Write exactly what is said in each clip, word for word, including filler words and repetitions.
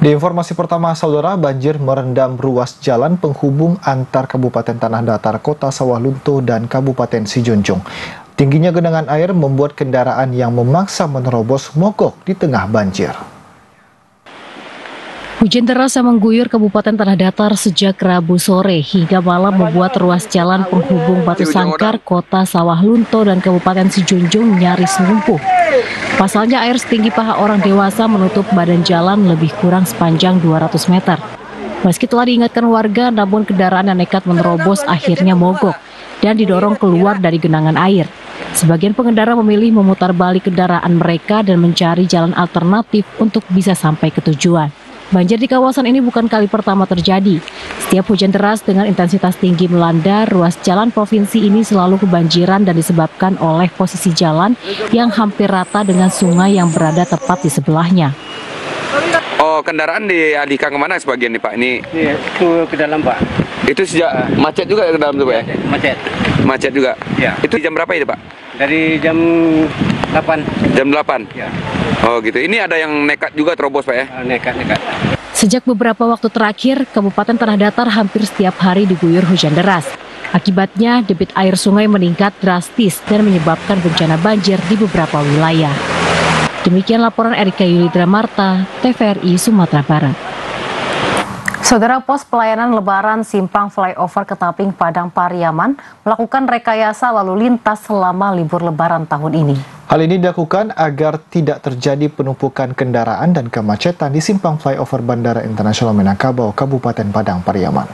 Di informasi pertama, saudara, banjir merendam ruas jalan penghubung antar Kabupaten Tanah Datar, Kota Sawah Lunto, dan Kabupaten Sijunjung. Tingginya genangan air membuat kendaraan yang memaksa menerobos mogok di tengah banjir. Hujan deras yang mengguyur Kabupaten Tanah Datar sejak Rabu sore hingga malam membuat ruas jalan penghubung Batu Sangkar, Kota Sawah Lunto, dan Kabupaten Sijunjung nyaris lumpuh. Pasalnya air setinggi paha orang dewasa menutup badan jalan lebih kurang sepanjang dua ratus meter. Meski telah diingatkan warga, namun kendaraan yang nekat menerobos akhirnya mogok dan didorong keluar dari genangan air. Sebagian pengendara memilih memutar balik kendaraan mereka dan mencari jalan alternatif untuk bisa sampai ke tujuan. Banjir di kawasan ini bukan kali pertama terjadi. Setiap hujan deras dengan intensitas tinggi melanda, ruas jalan provinsi ini selalu kebanjiran dan disebabkan oleh posisi jalan yang hampir rata dengan sungai yang berada tepat di sebelahnya. Oh, kendaraan dialihkan kemana sebagian nih Pak? Ini Iya, itu ke dalam Pak. Itu sejak macet juga ke dalam tuh Pak ya? Macet. Macet juga? Ya. Itu jam berapa itu Pak? Dari jam delapan. Jam delapan? Ya. Oh gitu, ini ada yang nekat juga terobos Pak ya? Nekat-nekat. Sejak beberapa waktu terakhir, Kabupaten Tanah Datar hampir setiap hari diguyur hujan deras. Akibatnya, debit air sungai meningkat drastis dan menyebabkan bencana banjir di beberapa wilayah. Demikian laporan Erika Yulidra Marta, T V R I Sumatera Barat. Saudara, pos pelayanan Lebaran Simpang Flyover Ketaping Padang Pariaman melakukan rekayasa lalu lintas selama libur Lebaran tahun ini. Hal ini dilakukan agar tidak terjadi penumpukan kendaraan dan kemacetan di Simpang Flyover Bandara Internasional Minangkabau, Kabupaten Padang Pariaman.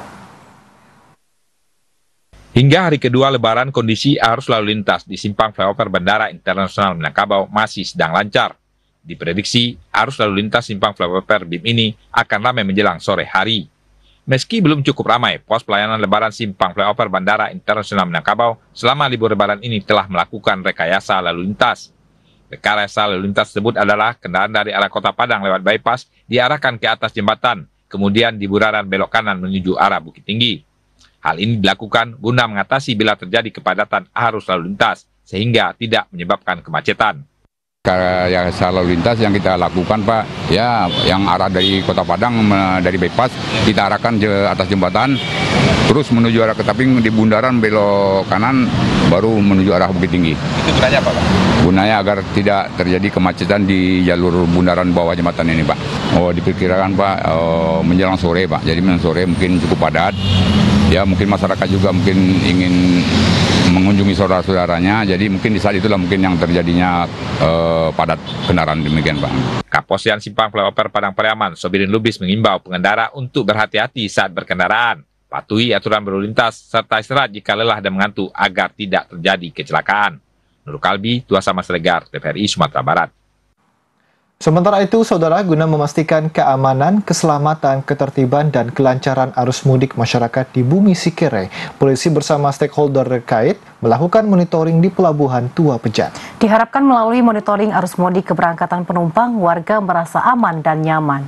Hingga hari kedua Lebaran, kondisi arus lalu lintas di Simpang Flyover Bandara Internasional Minangkabau masih sedang lancar. Diprediksi, arus lalu lintas Simpang Flyover B I M ini akan ramai menjelang sore hari. Meski belum cukup ramai, pos pelayanan Lebaran Simpang Flyover Bandara Internasional Minangkabau selama libur Lebaran ini telah melakukan rekayasa lalu lintas. Rekayasa lalu lintas tersebut adalah kendaraan dari arah Kota Padang lewat bypass diarahkan ke atas jembatan, kemudian di bundaran belok kanan menuju arah Bukit Tinggi. Hal ini dilakukan guna mengatasi bila terjadi kepadatan arus lalu lintas, sehingga tidak menyebabkan kemacetan. Rekayasa lalu lintas yang kita lakukan Pak, ya yang arah dari Kota Padang dari bypass kita arahkan ke atas jembatan, terus menuju arah Ketaping di bundaran belok kanan, baru menuju arah Bukit Tinggi. Itu gunanya apa Pak? Gunanya agar tidak terjadi kemacetan di jalur bundaran bawah jembatan ini Pak. Oh diperkirakan Pak oh, menjelang sore Pak, jadi menjelang sore mungkin cukup padat. Ya mungkin masyarakat juga mungkin ingin mengunjungi saudara-saudaranya, jadi mungkin di saat itulah mungkin yang terjadinya eh, padat kendaraan demikian Pak. Kaposian Simpang Flyover Padang Pariaman, Sobirin Lubis mengimbau pengendara untuk berhati-hati saat berkendaraan, patuhi aturan berlalu lintas, serta istirahat jika lelah dan mengantuk agar tidak terjadi kecelakaan. Nur Kalbi, Tuasa Mas Legar, T V R I Sumatera Barat. Sementara itu, saudara, guna memastikan keamanan, keselamatan, ketertiban, dan kelancaran arus mudik masyarakat di Bumi Sikere, polisi bersama stakeholder terkait melakukan monitoring di Pelabuhan Tua Pejat. Diharapkan melalui monitoring arus mudik keberangkatan penumpang, warga merasa aman dan nyaman.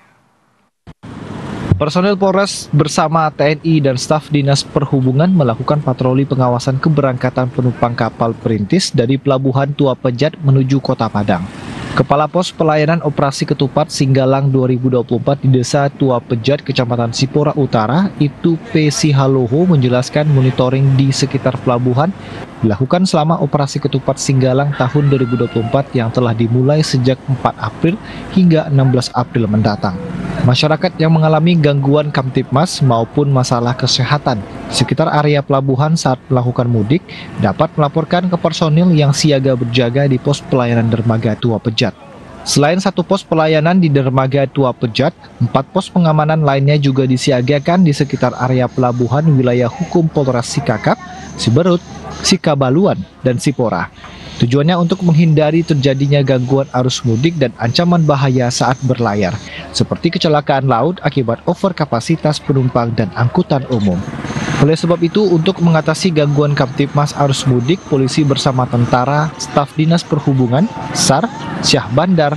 Personel Polres bersama T N I dan staf Dinas Perhubungan melakukan patroli pengawasan keberangkatan penumpang kapal perintis dari Pelabuhan Tua Pejat menuju Kota Padang. Kepala Pos Pelayanan Operasi Ketupat Singgalang dua ribu dua puluh empat di Desa Tua Pejat, Kecamatan Sipora Utara, itu P. Sihaloho menjelaskan monitoring di sekitar pelabuhan dilakukan selama Operasi Ketupat Singgalang tahun dua ribu dua puluh empat yang telah dimulai sejak empat April hingga enam belas April mendatang. Masyarakat yang mengalami gangguan Kamtibmas maupun masalah kesehatan di sekitar area pelabuhan saat melakukan mudik dapat melaporkan ke personil yang siaga berjaga di pos pelayanan dermaga Tua Pejat. Selain satu pos pelayanan di dermaga Tua Pejat, empat pos pengamanan lainnya juga disiagakan di sekitar area pelabuhan wilayah hukum Polres Sikakap, Siberut, Sikabaluan, dan Sipora. Tujuannya untuk menghindari terjadinya gangguan arus mudik dan ancaman bahaya saat berlayar, seperti kecelakaan laut akibat overkapasitas penumpang dan angkutan umum. Oleh sebab itu, untuk mengatasi gangguan Kamtibmas arus mudik, polisi bersama tentara, staf Dinas Perhubungan, S A R, Syah Bandar,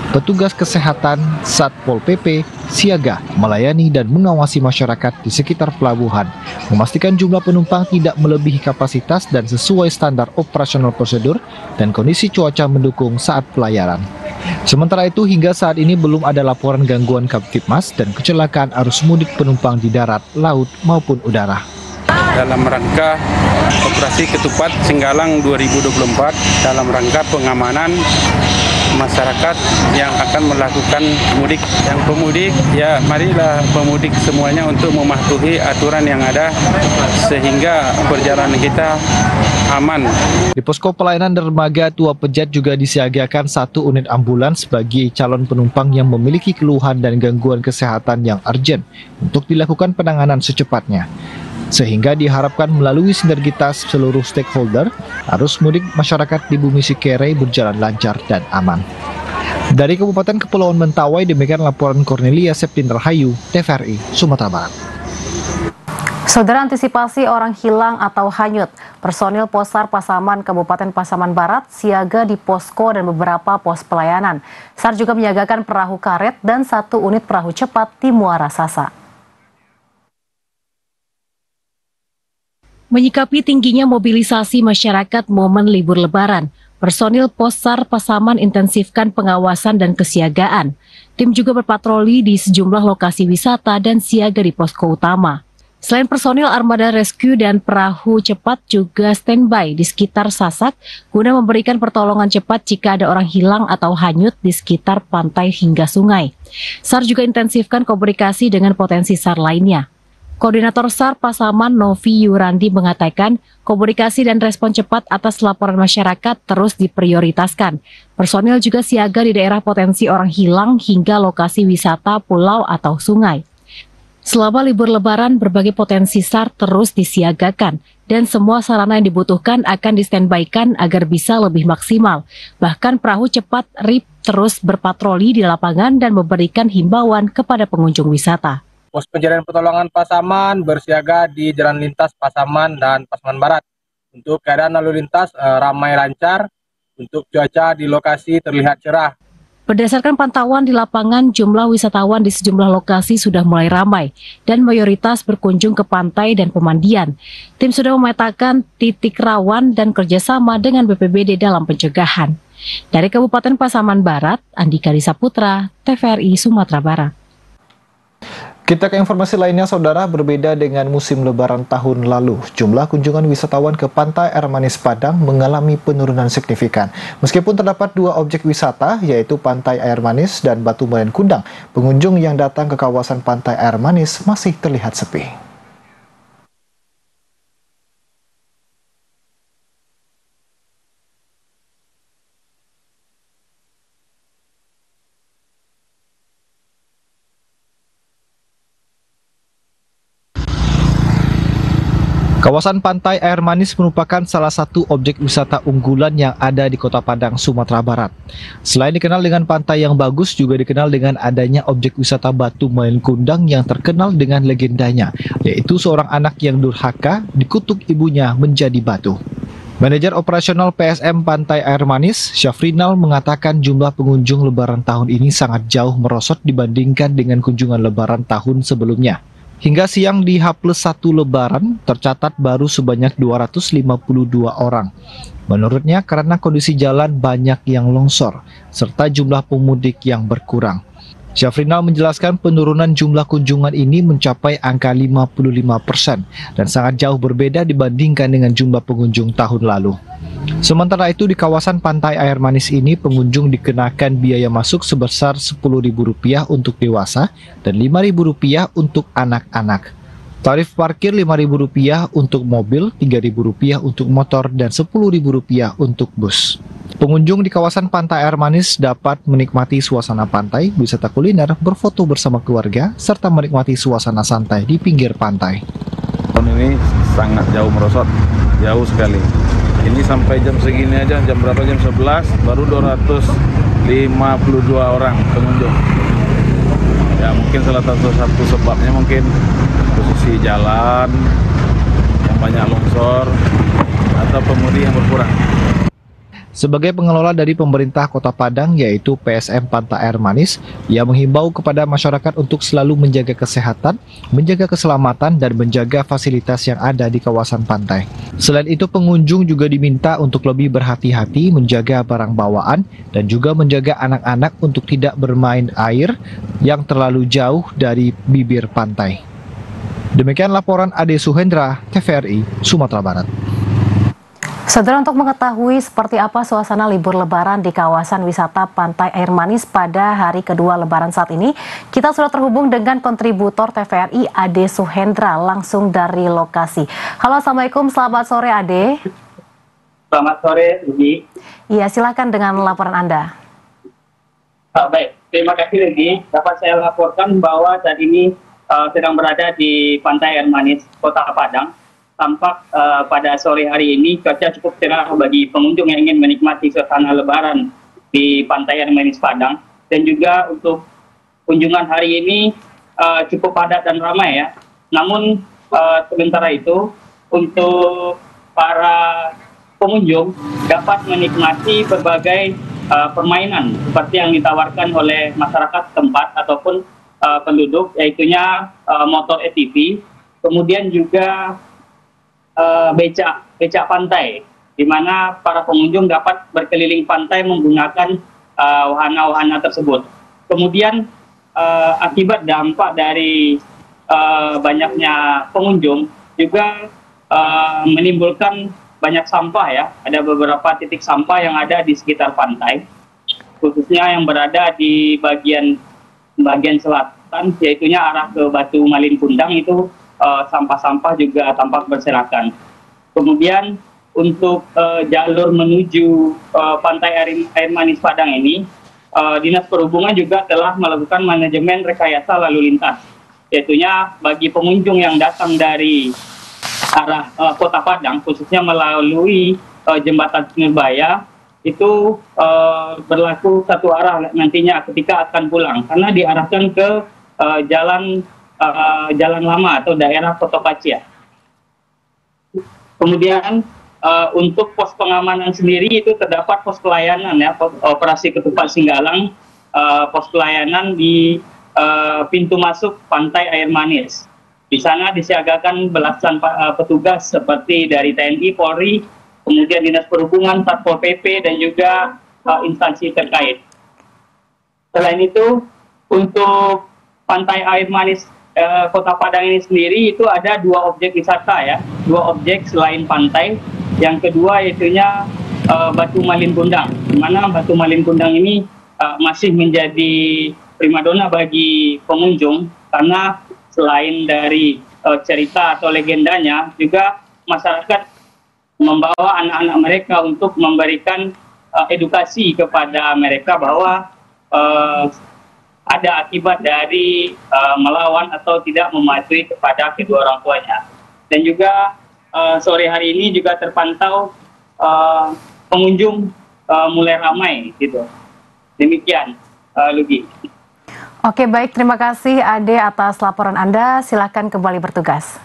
Petugas kesehatan Satpol P P siaga melayani dan mengawasi masyarakat di sekitar pelabuhan, memastikan jumlah penumpang tidak melebihi kapasitas dan sesuai standar operasional prosedur dan kondisi cuaca mendukung saat pelayaran. Sementara itu, hingga saat ini belum ada laporan gangguan Kamtibmas dan kecelakaan arus mudik penumpang di darat, laut maupun udara. Dalam rangka operasi Ketupat Singgalang dua ribu dua puluh empat, dalam rangka pengamanan masyarakat yang akan melakukan mudik. Yang pemudik, ya marilah pemudik semuanya untuk mematuhi aturan yang ada sehingga perjalanan kita aman. Di posko pelayanan dermaga Tua Pejat juga disiagakan satu unit ambulans bagi calon penumpang yang memiliki keluhan dan gangguan kesehatan yang urgent untuk dilakukan penanganan secepatnya. Sehingga diharapkan melalui sinergitas seluruh stakeholder, arus mudik masyarakat di Bumi Sikere berjalan lancar dan aman. Dari Kabupaten Kepulauan Mentawai, demikian laporan Cornelia Septin Rahayu, T V R I, Sumatera Barat. Saudara, antisipasi orang hilang atau hanyut, personil Posar Pasaman Kabupaten Pasaman Barat siaga di posko dan beberapa pos pelayanan. S A R juga menyiagakan perahu karet dan satu unit perahu cepat di Muara Sasa. Menyikapi tingginya mobilisasi masyarakat momen libur Lebaran, personil Posar Pasaman intensifkan pengawasan dan kesiagaan. Tim juga berpatroli di sejumlah lokasi wisata dan siaga di posko utama. Selain personil armada rescue dan perahu cepat juga standby di sekitar Sasak guna memberikan pertolongan cepat jika ada orang hilang atau hanyut di sekitar pantai hingga sungai. S A R juga intensifkan komunikasi dengan potensi S A R lainnya. Koordinator S A R Pasaman Novi Yurandi mengatakan komunikasi dan respon cepat atas laporan masyarakat terus diprioritaskan. Personil juga siaga di daerah potensi orang hilang hingga lokasi wisata, pulau atau sungai. Selama libur Lebaran, berbagai potensi S A R terus disiagakan dan semua sarana yang dibutuhkan akan di-standby-kan agar bisa lebih maksimal. Bahkan perahu cepat R I P terus berpatroli di lapangan dan memberikan himbauan kepada pengunjung wisata. Pos pencarian pertolongan Pasaman bersiaga di Jalan Lintas Pasaman dan Pasaman Barat. Untuk keadaan lalu lintas eh, ramai lancar, untuk cuaca di lokasi terlihat cerah. Berdasarkan pantauan di lapangan, jumlah wisatawan di sejumlah lokasi sudah mulai ramai dan mayoritas berkunjung ke pantai dan pemandian. Tim sudah memetakan titik rawan dan kerjasama dengan B P B D dalam pencegahan. Dari Kabupaten Pasaman Barat, Andika Disa Putra, T V R I Sumatera Barat. Kita ke informasi lainnya, saudara. Berbeda dengan musim Lebaran tahun lalu, jumlah kunjungan wisatawan ke Pantai Air Manis Padang mengalami penurunan signifikan. Meskipun terdapat dua objek wisata, yaitu Pantai Air Manis dan Batu Molen Kundang, pengunjung yang datang ke kawasan Pantai Air Manis masih terlihat sepi. Kawasan Pantai Air Manis merupakan salah satu objek wisata unggulan yang ada di Kota Padang, Sumatera Barat. Selain dikenal dengan pantai yang bagus, juga dikenal dengan adanya objek wisata Batu Molen Kundang yang terkenal dengan legendanya, yaitu seorang anak yang durhaka dikutuk ibunya menjadi batu. Manajer operasional P S M Pantai Air Manis, Syafrinal, mengatakan jumlah pengunjung Lebaran tahun ini sangat jauh merosot dibandingkan dengan kunjungan Lebaran tahun sebelumnya. Hingga siang di H plus satu Lebaran, tercatat baru sebanyak dua ratus lima puluh dua orang. Menurutnya karena kondisi jalan banyak yang longsor, serta jumlah pemudik yang berkurang. Syafrinal menjelaskan penurunan jumlah kunjungan ini mencapai angka lima puluh lima persen dan sangat jauh berbeda dibandingkan dengan jumlah pengunjung tahun lalu. Sementara itu di kawasan Pantai Air Manis ini pengunjung dikenakan biaya masuk sebesar sepuluh ribu rupiah untuk dewasa dan lima ribu rupiah untuk anak-anak. Tarif parkir lima ribu rupiah untuk mobil, tiga ribu rupiah untuk motor, dan sepuluh ribu rupiah untuk bus. Pengunjung di kawasan Pantai Air Manis dapat menikmati suasana pantai, wisata kuliner, berfoto bersama keluarga, serta menikmati suasana santai di pinggir pantai. Tahun ini sangat jauh merosot, jauh sekali. Ini sampai jam segini aja, jam berapa, jam sebelas, baru dua ratus lima puluh dua orang pengunjung. Ya mungkin salah satu, satu sebabnya mungkin posisi jalan yang banyak longsor atau pemudi yang berkurang. Sebagai pengelola dari pemerintah Kota Padang yaitu P S M Pantai Air Manis, ia menghimbau kepada masyarakat untuk selalu menjaga kesehatan, menjaga keselamatan dan menjaga fasilitas yang ada di kawasan pantai. Selain itu, pengunjung juga diminta untuk lebih berhati-hati menjaga barang bawaan dan juga menjaga anak-anak untuk tidak bermain air yang terlalu jauh dari bibir pantai. Demikian laporan Ade Suhendra, T V R I, Sumatera Barat. Saudara, untuk mengetahui seperti apa suasana libur lebaran di kawasan wisata Pantai Air Manis pada hari kedua lebaran saat ini, kita sudah terhubung dengan kontributor T V R I Ade Suhendra langsung dari lokasi. Halo, Assalamualaikum, selamat sore Ade. Selamat sore, Ligi. Iya, silakan dengan laporan Anda. Uh, baik, terima kasih Ligi. Dapat saya laporkan bahwa saat ini uh, sedang berada di Pantai Air Manis, Kota Padang. Tampak uh, pada sore hari ini cuaca cukup cerah bagi pengunjung yang ingin menikmati suasana lebaran di Pantai Air Manis Padang. Dan juga untuk kunjungan hari ini uh, cukup padat dan ramai ya. Namun uh, sementara itu untuk para pengunjung dapat menikmati berbagai uh, permainan seperti yang ditawarkan oleh masyarakat tempat ataupun uh, penduduk, yaitunya uh, motor A T V, kemudian juga Uh, becak becak pantai, di mana para pengunjung dapat berkeliling pantai menggunakan uh, wahana-wahana tersebut. Kemudian uh, akibat dampak dari uh, banyaknya pengunjung juga uh, menimbulkan banyak sampah ya. Ada beberapa titik sampah yang ada di sekitar pantai, khususnya yang berada di bagian bagian selatan, yaitunya arah ke Batu Malin Kundang itu. Sampah-sampah uh, juga tampak berserakan. Kemudian untuk uh, jalur menuju uh, Pantai Air, Air Manis Padang ini, uh, Dinas Perhubungan juga telah melakukan manajemen rekayasa lalu lintas. Yaitunya bagi pengunjung yang datang dari arah uh, Kota Padang, khususnya melalui uh, Jembatan Sinurbaya, itu uh, berlaku satu arah nantinya ketika akan pulang, karena diarahkan ke uh, jalan Uh, jalan lama atau daerah Kotopacia. Kemudian uh, untuk pos pengamanan sendiri itu terdapat pos pelayanan ya, pos, operasi ketupat Singgalang, uh, pos pelayanan di uh, pintu masuk Pantai Air Manis. Di sana disiagakan belasan uh, petugas seperti dari T N I, Polri, kemudian Dinas Perhubungan, Satpol P P dan juga uh, instansi terkait. Selain itu, untuk Pantai Air Manis Kota Padang ini sendiri itu ada dua objek wisata ya, dua objek selain pantai. Yang kedua yaitunya uh, Batu Malin Kundang, di mana Batu Malin Kundang ini uh, masih menjadi primadona bagi pengunjung karena selain dari uh, cerita atau legendanya, juga masyarakat membawa anak-anak mereka untuk memberikan uh, edukasi kepada mereka bahwa uh, ada akibat dari uh, melawan atau tidak mematuhi kepada kedua orang tuanya. Dan juga uh, sore hari ini juga terpantau uh, pengunjung uh, mulai ramai gitu. Demikian, uh, Lugi. Oke, baik, terima kasih Ade atas laporan Anda. Silakan kembali bertugas.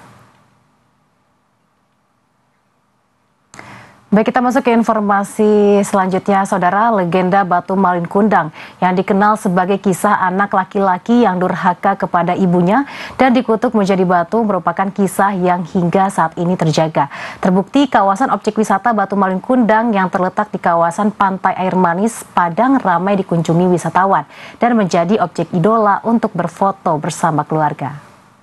Baik, kita masuk ke informasi selanjutnya, Saudara. Legenda Batu Malin Kundang yang dikenal sebagai kisah anak laki-laki yang durhaka kepada ibunya dan dikutuk menjadi batu merupakan kisah yang hingga saat ini terjaga. Terbukti kawasan objek wisata Batu Malin Kundang yang terletak di kawasan Pantai Air Manis Padang ramai dikunjungi wisatawan dan menjadi objek idola untuk berfoto bersama keluarga.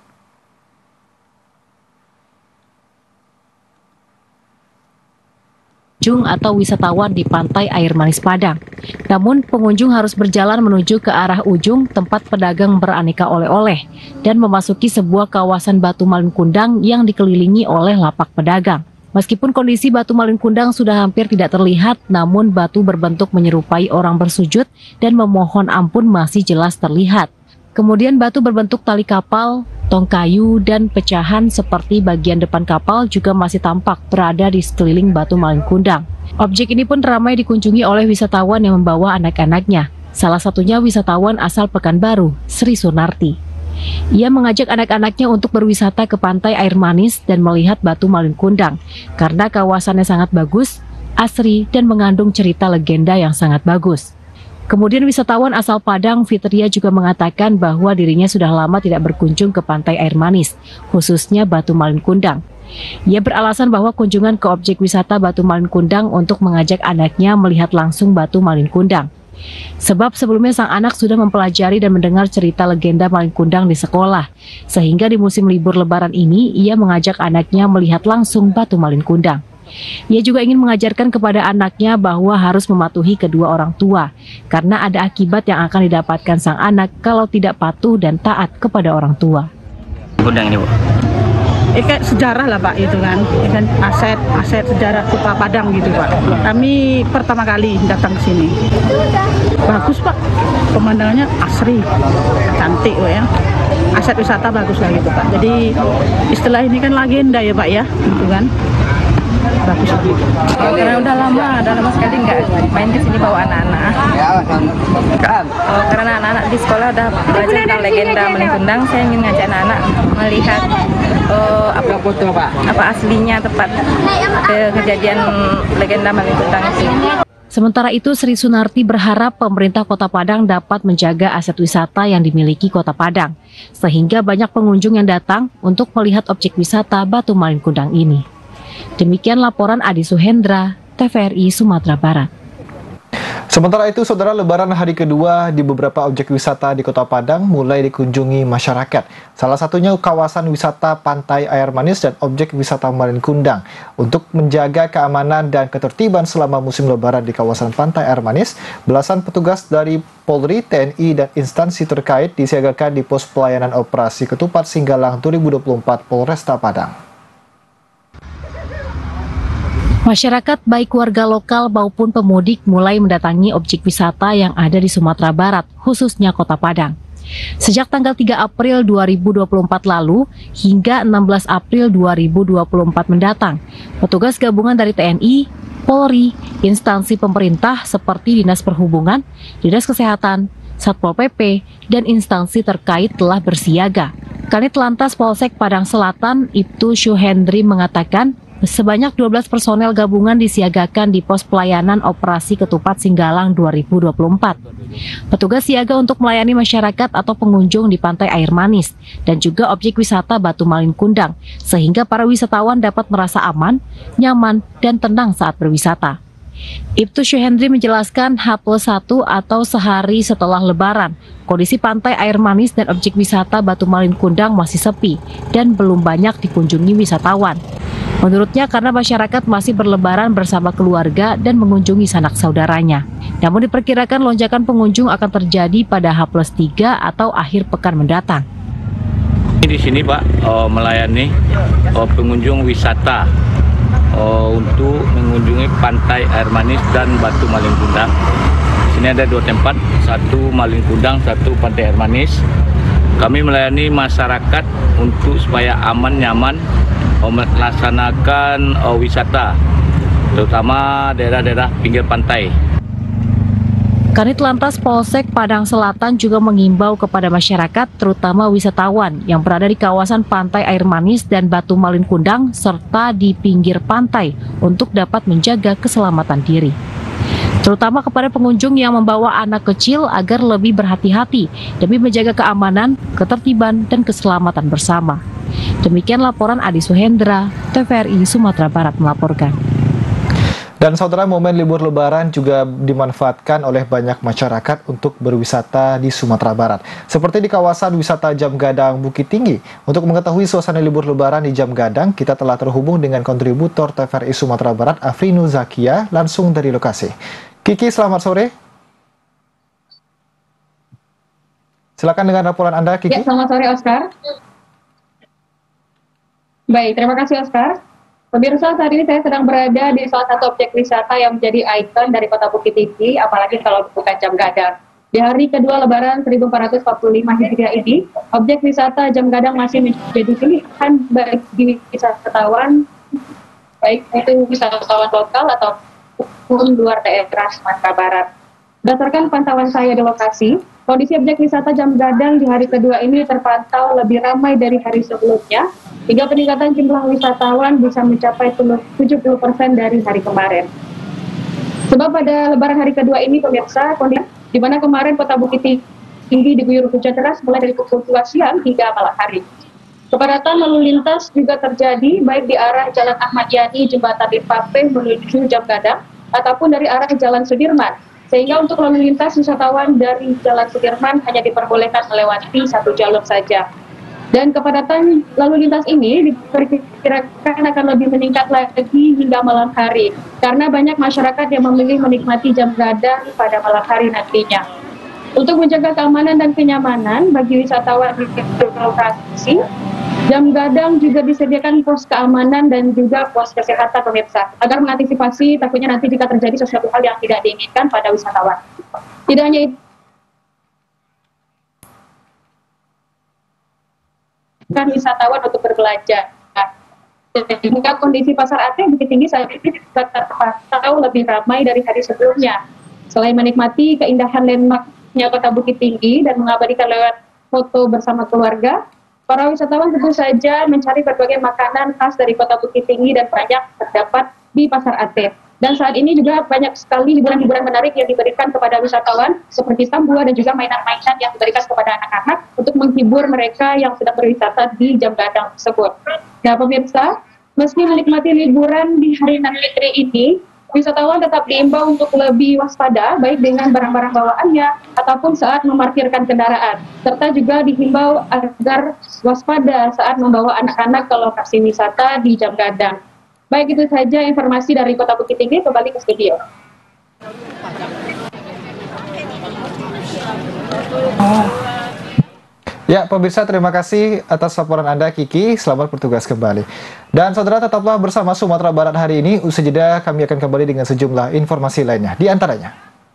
Pengunjung atau wisatawan di Pantai Air Manis Padang. Namun pengunjung harus berjalan menuju ke arah ujung tempat pedagang beraneka oleh-oleh dan memasuki sebuah kawasan Batu Malin Kundang yang dikelilingi oleh lapak pedagang. Meskipun kondisi Batu Malin Kundang sudah hampir tidak terlihat, namun batu berbentuk menyerupai orang bersujud dan memohon ampun masih jelas terlihat. Kemudian batu berbentuk tali kapal, tong kayu, dan pecahan seperti bagian depan kapal juga masih tampak berada di sekeliling Batu Malin Kundang. Objek ini pun ramai dikunjungi oleh wisatawan yang membawa anak-anaknya. Salah satunya wisatawan asal Pekanbaru, Sri Sunarti. Ia mengajak anak-anaknya untuk berwisata ke Pantai Air Manis dan melihat Batu Malin Kundang karena kawasannya sangat bagus asri, dan mengandung cerita legenda yang sangat bagus. Kemudian wisatawan asal Padang, Fitria, juga mengatakan bahwa dirinya sudah lama tidak berkunjung ke pantai air manis, khususnya Batu Malin Kundang. Ia beralasan bahwa kunjungan ke objek wisata Batu Malin Kundang untuk mengajak anaknya melihat langsung Batu Malin Kundang. Sebab sebelumnya sang anak sudah mempelajari dan mendengar cerita legenda Malin Kundang di sekolah, sehingga di musim libur lebaran ini ia mengajak anaknya melihat langsung Batu Malin Kundang. Ia juga ingin mengajarkan kepada anaknya bahwa harus mematuhi kedua orang tua, karena ada akibat yang akan didapatkan sang anak kalau tidak patuh dan taat kepada orang tua. Kundang ini, Bu. Eh, kayak sejarah lah Pak, itu kan, kan aset aset sejarah Kota Padang gitu Pak. Kami pertama kali datang ke sini. Bagus Pak, pemandangannya asri, cantik Pak ya. Aset wisata bagus lah gitu Pak. Jadi istilah ini kan legenda ya Pak ya, gitu kan. Bagus gitu. Oh, karena udah lama, udah lama sekali nggak main ke sini bawa anak-anak. Oh, karena anak-anak di sekolah udah belajar tentang legenda Malin Kundang, saya ingin ngajak anak-anak melihat oh, apa, apa aslinya tepat ke kejadian legenda Malin Kundang itu. Sementara itu, Sri Sunarti berharap pemerintah Kota Padang dapat menjaga aset wisata yang dimiliki Kota Padang, sehingga banyak pengunjung yang datang untuk melihat objek wisata Batu Malin Kundang ini. Demikian laporan Adi Suhendra, T V R I Sumatera Barat. Sementara itu, saudara, lebaran hari kedua di beberapa objek wisata di Kota Padang mulai dikunjungi masyarakat. Salah satunya kawasan wisata Pantai Air Manis dan objek wisata Malin Kundang. Untuk menjaga keamanan dan ketertiban selama musim lebaran di kawasan Pantai Air Manis, belasan petugas dari Polri, T N I, dan instansi terkait disiagakan di pos pelayanan operasi Ketupat Singgalang dua ribu dua puluh empat Polresta Padang. Masyarakat baik warga lokal maupun pemudik mulai mendatangi objek wisata yang ada di Sumatera Barat, khususnya Kota Padang. Sejak tanggal tiga April dua ribu dua puluh empat lalu hingga enam belas April dua ribu dua puluh empat mendatang, petugas gabungan dari T N I, Polri, instansi pemerintah seperti Dinas Perhubungan, Dinas Kesehatan, Satpol P P, dan instansi terkait telah bersiaga. Kanit Lantas Polsek Padang Selatan, Ibtu Syuhendri, mengatakan sebanyak dua belas personel gabungan disiagakan di pos pelayanan operasi Ketupat Singgalang dua ribu dua puluh empat. Petugas siaga untuk melayani masyarakat atau pengunjung di Pantai Air Manis dan juga objek wisata Batu Malin Kundang, sehingga para wisatawan dapat merasa aman, nyaman, dan tenang saat berwisata. Ibtu Syuhendri menjelaskan H plus satu atau sehari setelah Lebaran, kondisi Pantai Air Manis dan objek wisata Batu Malin Kundang masih sepi dan belum banyak dikunjungi wisatawan. Menurutnya karena masyarakat masih berlebaran bersama keluarga dan mengunjungi sanak saudaranya. Namun diperkirakan lonjakan pengunjung akan terjadi pada H plus tiga atau akhir pekan mendatang. Di sini Pak oh, melayani oh, pengunjung wisata oh, untuk mengunjungi Pantai Air Manis dan Batu Malin Kundang. Di sini ada dua tempat, satu Malin Kundang, satu Pantai Air Manis. Kami melayani masyarakat untuk supaya aman, nyaman melaksanakan uh, wisata, terutama daerah-daerah pinggir pantai. Kanit Lantas Polsek Padang Selatan juga mengimbau kepada masyarakat, terutama wisatawan yang berada di kawasan Pantai Air Manis dan Batu Malin Kundang serta di pinggir pantai untuk dapat menjaga keselamatan diri. Terutama kepada pengunjung yang membawa anak kecil agar lebih berhati-hati demi menjaga keamanan, ketertiban, dan keselamatan bersama. Demikian laporan Adi Suhendra, T V R I Sumatera Barat melaporkan. Dan saudara, momen libur lebaran juga dimanfaatkan oleh banyak masyarakat untuk berwisata di Sumatera Barat. Seperti di kawasan wisata Jam Gadang Bukit Tinggi. Untuk mengetahui suasana libur lebaran di Jam Gadang, kita telah terhubung dengan kontributor T V R I Sumatera Barat, Afrinu Zakia, langsung dari lokasi. Kiki, selamat sore. Silakan dengan laporan Anda, Kiki. Ya, selamat sore, Oscar. Baik, terima kasih, Oscar. Pemirsa, saat ini saya sedang berada di salah satu objek wisata yang menjadi ikon dari Kota Bukit Tinggi, apalagi kalau bukan Jam Gadang. Di hari kedua Lebaran seribu empat ratus empat puluh lima Hijriah ini, objek wisata Jam Gadang masih menjadi pilihan bagi wisatawan, baik itu wisatawan lokal ataupun luar daerah Sumatera Barat. Berdasarkan pantauan saya di lokasi, kondisi objek wisata Jam Gadang di hari kedua ini terpantau lebih ramai dari hari sebelumnya, hingga peningkatan jumlah wisatawan bisa mencapai tujuh puluh persen dari hari kemarin. Sebab pada lebaran hari kedua ini pemirsa, kondisi di mana kemarin Kota Bukit Tinggi diguyur hujan deras mulai dari pukul dua siang hingga malam hari. Kepadatan lalu lintas juga terjadi baik di arah Jalan Ahmad Yani, Jembatan Lipapeh menuju Jam Gadang, ataupun dari arah Jalan Sudirman. Sehingga untuk lalu lintas wisatawan dari Jalan Sudirman hanya diperbolehkan melewati satu jalur saja. Dan kepadatan lalu lintas ini diperkirakan akan lebih meningkat lagi hingga malam hari. Karena banyak masyarakat yang memilih menikmati Jam Gadang pada malam hari nantinya. Untuk menjaga keamanan dan kenyamanan bagi wisatawan di lokasi, Jam Gadang juga disediakan pos keamanan dan juga pos kesehatan pemirsa, agar mengantisipasi takutnya nanti jika terjadi sesuatu hal yang tidak diinginkan pada wisatawan. Tidak hanya itu, kan wisatawan untuk berbelanja. Sehingga kondisi pasar Ate Bukit Tinggi saat ini terpantau lebih ramai dari hari sebelumnya. Selain menikmati keindahan landmarknya Kota Bukit Tinggi dan mengabadikan lewat foto bersama keluarga, para wisatawan tentu saja mencari berbagai makanan khas dari Kota Bukit Tinggi dan banyak terdapat di Pasar Ate. Dan saat ini juga banyak sekali hiburan-hiburan menarik yang diberikan kepada wisatawan seperti tambua dan juga mainan-mainan yang diberikan kepada anak-anak untuk menghibur mereka yang sedang berwisata di Jam Gadang tersebut. Nah pemirsa, meski menikmati liburan di hari Idul Fitri ini, wisatawan tetap diimbau untuk lebih waspada baik dengan barang-barang bawaannya ataupun saat memarkirkan kendaraan, serta juga dihimbau agar waspada saat membawa anak-anak ke lokasi wisata di Jam Gadang. Baik, itu saja informasi dari Kota Bukit Tinggi. Kembali ke studio. Ya, pemirsa, terima kasih atas laporan Anda, Kiki. Selamat bertugas kembali. Dan saudara, tetaplah bersama Sumatera Barat hari ini. Usai jeda, kami akan kembali dengan sejumlah informasi lainnya. Di antaranya,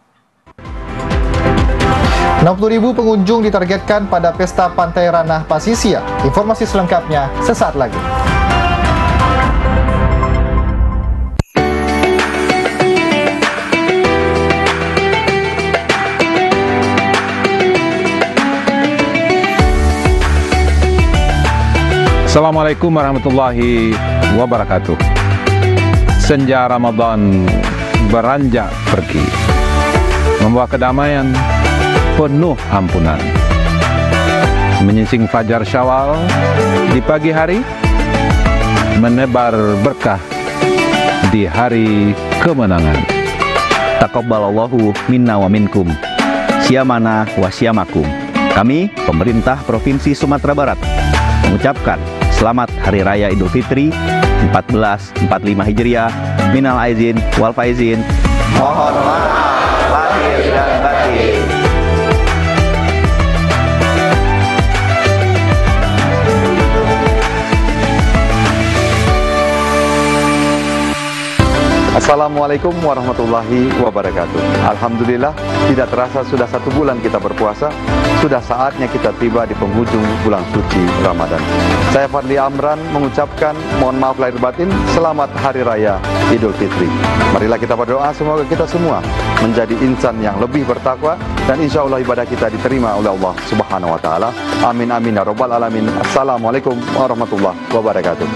enam puluh ribu pengunjung ditargetkan pada Pesta Pantai Ranah Pasisia. Informasi selengkapnya sesaat lagi. Assalamualaikum warahmatullahi wabarakatuh. Senja Ramadan beranjak pergi, membawa kedamaian penuh ampunan. Menyingsing fajar Syawal di pagi hari, menebar berkah di hari kemenangan. Taqabbalallahu minna wa minkum, syamana wa syamakum. Kami, pemerintah Provinsi Sumatera Barat, mengucapkan selamat Hari Raya Idul Fitri seribu empat ratus empat puluh lima Hijriah. Minal aizin wal faizin. Mohon maaf lahir dan batin. Assalamualaikum warahmatullahi wabarakatuh. Alhamdulillah, tidak terasa sudah satu bulan kita berpuasa. Sudah saatnya kita tiba di penghujung bulan suci Ramadan. Saya Fadli Amran mengucapkan mohon maaf lahir batin, selamat Hari Raya Idul Fitri. Marilah kita berdoa semoga kita semua menjadi insan yang lebih bertakwa dan insya Allah ibadah kita diterima oleh Allah Subhanahu Wa Taala. Amin amin ya robbal alamin. Assalamualaikum warahmatullahi wabarakatuh.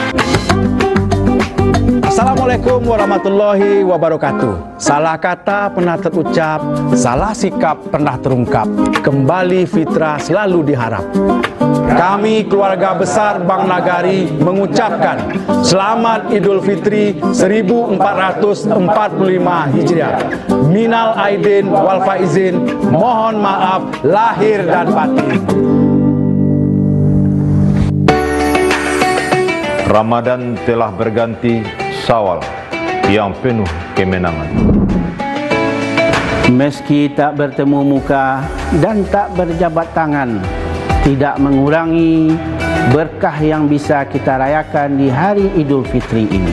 Assalamualaikum warahmatullahi wabarakatuh. Salah kata pernah terucap, salah sikap pernah terungkap. Kembali fitrah selalu diharap. Kami keluarga besar Bang Nagari mengucapkan Selamat Idul Fitri seribu empat ratus empat puluh lima Hijriah. Minal aidin wal faizin. Mohon maaf lahir dan batin. Ramadan telah berganti Syawal yang penuh kemenangan. Meski tak bertemu muka dan tak berjabat tangan, tidak mengurangi berkah yang bisa kita rayakan di hari Idul Fitri ini.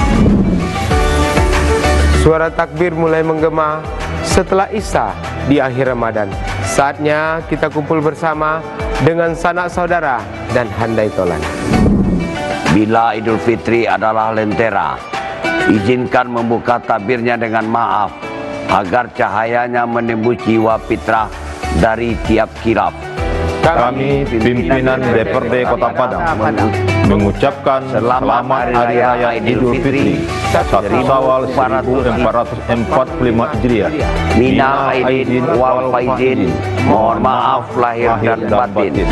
Suara takbir mulai menggema setelah Isya di akhir Ramadan. Saatnya kita kumpul bersama dengan sanak saudara dan handai tolan. Bila Idul Fitri adalah lentera, izinkan membuka tabirnya dengan maaf, agar cahayanya menembus jiwa fitrah dari tiap kilap. Kami, pimpinan D P R D Kota Padang, mengucapkan selamat Hari Raya Idul Fitri satu Syawal seribu empat ratus empat puluh lima Hijriah. Minal aidin wal faizin. Mohon maaf lahir dan batin.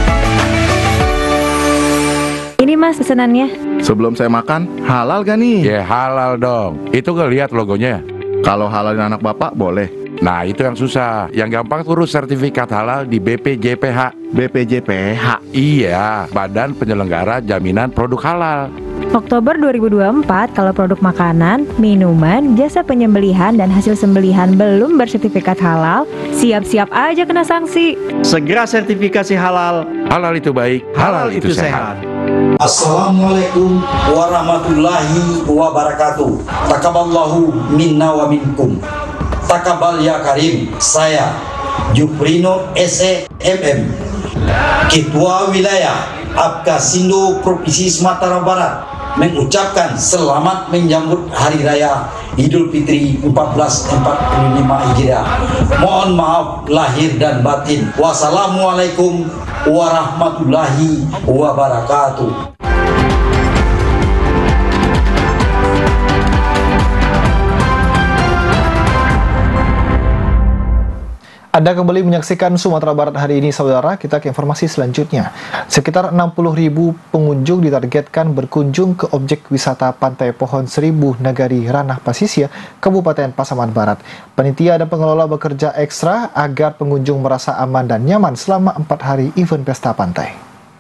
Ini mas pesanannya. Sebelum saya makan, halal gak nih? Ya halal dong. Itu gak lihat logonya. Kalau halalin anak bapak boleh. Nah itu yang susah. Yang gampang urus sertifikat halal di B P J P H. B P J P H? Iya, Badan Penyelenggara Jaminan Produk Halal. Oktober dua ribu dua puluh empat, kalau produk makanan, minuman, jasa penyembelihan, dan hasil sembelihan belum bersertifikat halal, siap-siap aja kena sanksi. Segera sertifikasi halal. Halal itu baik, halal, halal itu, itu sehat. Assalamualaikum warahmatullahi wabarakatuh. Taqabbalallahu minna wa minkum. Taqabbal ya karim. Saya Juprino S E M M, Ketua Wilayah Apkasindo Provinsi Sumatera Barat, mengucapkan selamat menyambut Hari Raya Idul Fitri seribu empat ratus empat puluh lima Hijriah. Mohon maaf lahir dan batin. Wassalamualaikum warahmatullahi wabarakatuh. Anda kembali menyaksikan Sumatera Barat hari ini, saudara. Kita ke informasi selanjutnya. Sekitar enam puluh ribu pengunjung ditargetkan berkunjung ke objek wisata Pantai Pohon Seribu Negari Ranah Pasisir, Kabupaten Pasaman Barat. Panitia dan pengelola bekerja ekstra agar pengunjung merasa aman dan nyaman selama empat hari event pesta pantai.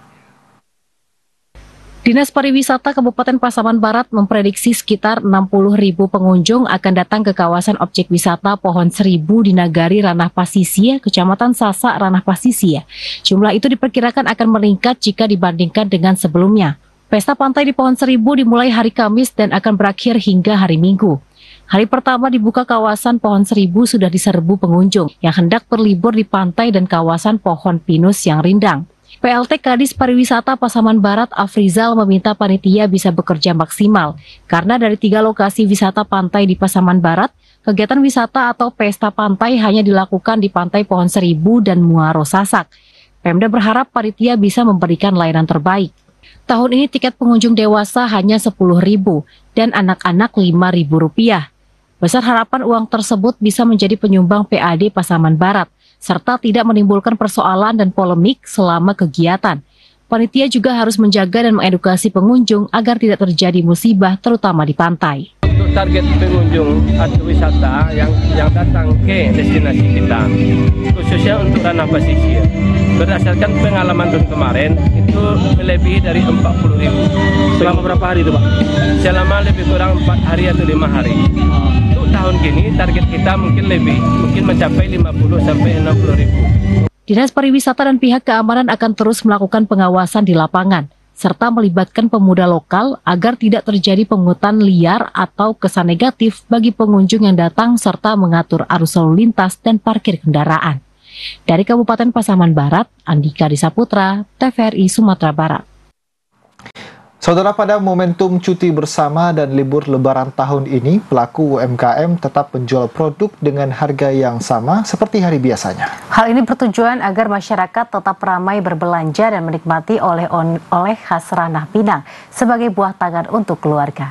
Dinas Pariwisata Kabupaten Pasaman Barat memprediksi sekitar enam puluh ribu pengunjung akan datang ke kawasan objek wisata Pohon Seribu di Nagari Ranah Pasisir, Kecamatan Sasak, Ranah Pasisir. Jumlah itu diperkirakan akan meningkat jika dibandingkan dengan sebelumnya. Pesta pantai di Pohon Seribu dimulai hari Kamis dan akan berakhir hingga hari Minggu. Hari pertama dibuka kawasan Pohon Seribu sudah diserbu pengunjung yang hendak berlibur di pantai dan kawasan pohon pinus yang rindang. P L T Kadis Pariwisata Pasaman Barat Afrizal meminta panitia bisa bekerja maksimal karena dari tiga lokasi wisata pantai di Pasaman Barat, kegiatan wisata atau pesta pantai hanya dilakukan di Pantai Pohon Seribu dan Muaro Sasak. Pemda berharap panitia bisa memberikan layanan terbaik. Tahun ini tiket pengunjung dewasa hanya sepuluh ribu dan anak-anak lima ribu rupiah. Besar harapan uang tersebut bisa menjadi penyumbang P A D Pasaman Barat, serta tidak menimbulkan persoalan dan polemik selama kegiatan. Panitia juga harus menjaga dan mengedukasi pengunjung agar tidak terjadi musibah, terutama di pantai. Untuk target pengunjung atau wisata yang yang datang ke destinasi kita, khususnya untuk Ranah Pasisir, berdasarkan pengalaman tahun kemarin itu melebihi dari empat puluh ribu. Selama berapa hari itu Pak? Selama lebih kurang empat hari atau lima hari. Untuk tahun kini target kita mungkin lebih, mungkin mencapai lima puluh sampai enam puluh ribu. Dinas Pariwisata dan pihak keamanan akan terus melakukan pengawasan di lapangan, serta melibatkan pemuda lokal agar tidak terjadi pungutan liar atau kesan negatif bagi pengunjung yang datang, serta mengatur arus lalu lintas dan parkir kendaraan. Dari Kabupaten Pasaman Barat, Andika Disaputra, T V R I Sumatera Barat. Saudara, pada momentum cuti bersama dan libur lebaran tahun ini, pelaku U M K M tetap menjual produk dengan harga yang sama seperti hari biasanya. Hal ini bertujuan agar masyarakat tetap ramai berbelanja dan menikmati oleh-oleh khas Ranah Pinang sebagai buah tangan untuk keluarga.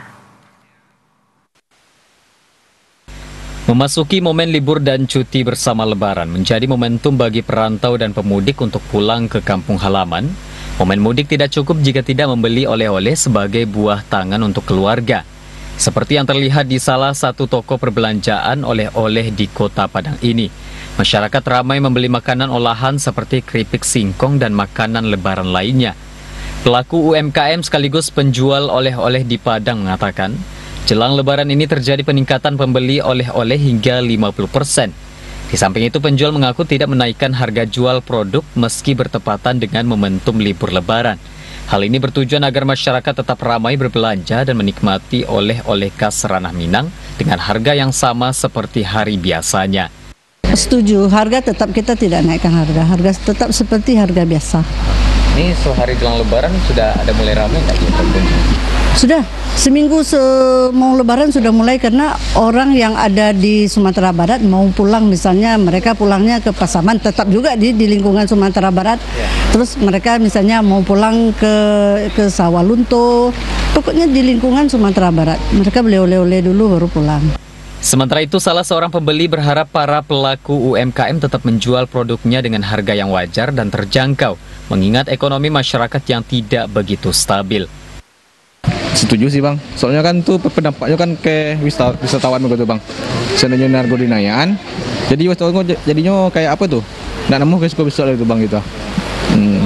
Memasuki momen libur dan cuti bersama lebaran menjadi momentum bagi perantau dan pemudik untuk pulang ke kampung halaman. Momen mudik tidak cukup jika tidak membeli oleh-oleh sebagai buah tangan untuk keluarga. Seperti yang terlihat di salah satu toko perbelanjaan oleh-oleh di Kota Padang ini. Masyarakat ramai membeli makanan olahan seperti keripik singkong dan makanan lebaran lainnya. Pelaku U M K M sekaligus penjual oleh-oleh di Padang mengatakan, jelang lebaran ini terjadi peningkatan pembeli oleh-oleh hingga lima puluh persen. Di samping itu, penjual mengaku tidak menaikkan harga jual produk meski bertepatan dengan momentum libur lebaran. Hal ini bertujuan agar masyarakat tetap ramai berbelanja dan menikmati oleh-oleh khas Ranah Minang dengan harga yang sama seperti hari biasanya. Setuju, harga tetap kita tidak naikkan harga, harga tetap seperti harga biasa. Ini sehari jelang Lebaran sudah ada mulai ramai nggak gitu pengunjung? Sudah, seminggu se mau Lebaran sudah mulai karena orang yang ada di Sumatera Barat mau pulang, misalnya mereka pulangnya ke Pasaman, tetap juga di, di lingkungan Sumatera Barat. Ya. Terus mereka misalnya mau pulang ke ke Sawalunto, pokoknya di lingkungan Sumatera Barat. Mereka beli oleh-oleh dulu baru pulang. Sementara itu, salah seorang pembeli berharap para pelaku U M K M tetap menjual produknya dengan harga yang wajar dan terjangkau, mengingat ekonomi masyarakat yang tidak begitu stabil. Setuju sih bang, soalnya kan tuh pendampaknya kan ke wisatawan begitu bang. Seandainya harga dinaikkan, jadi wisatawan jadinya kayak apa tuh? Nggak nemu ke suka itu bang gitu. Hmm.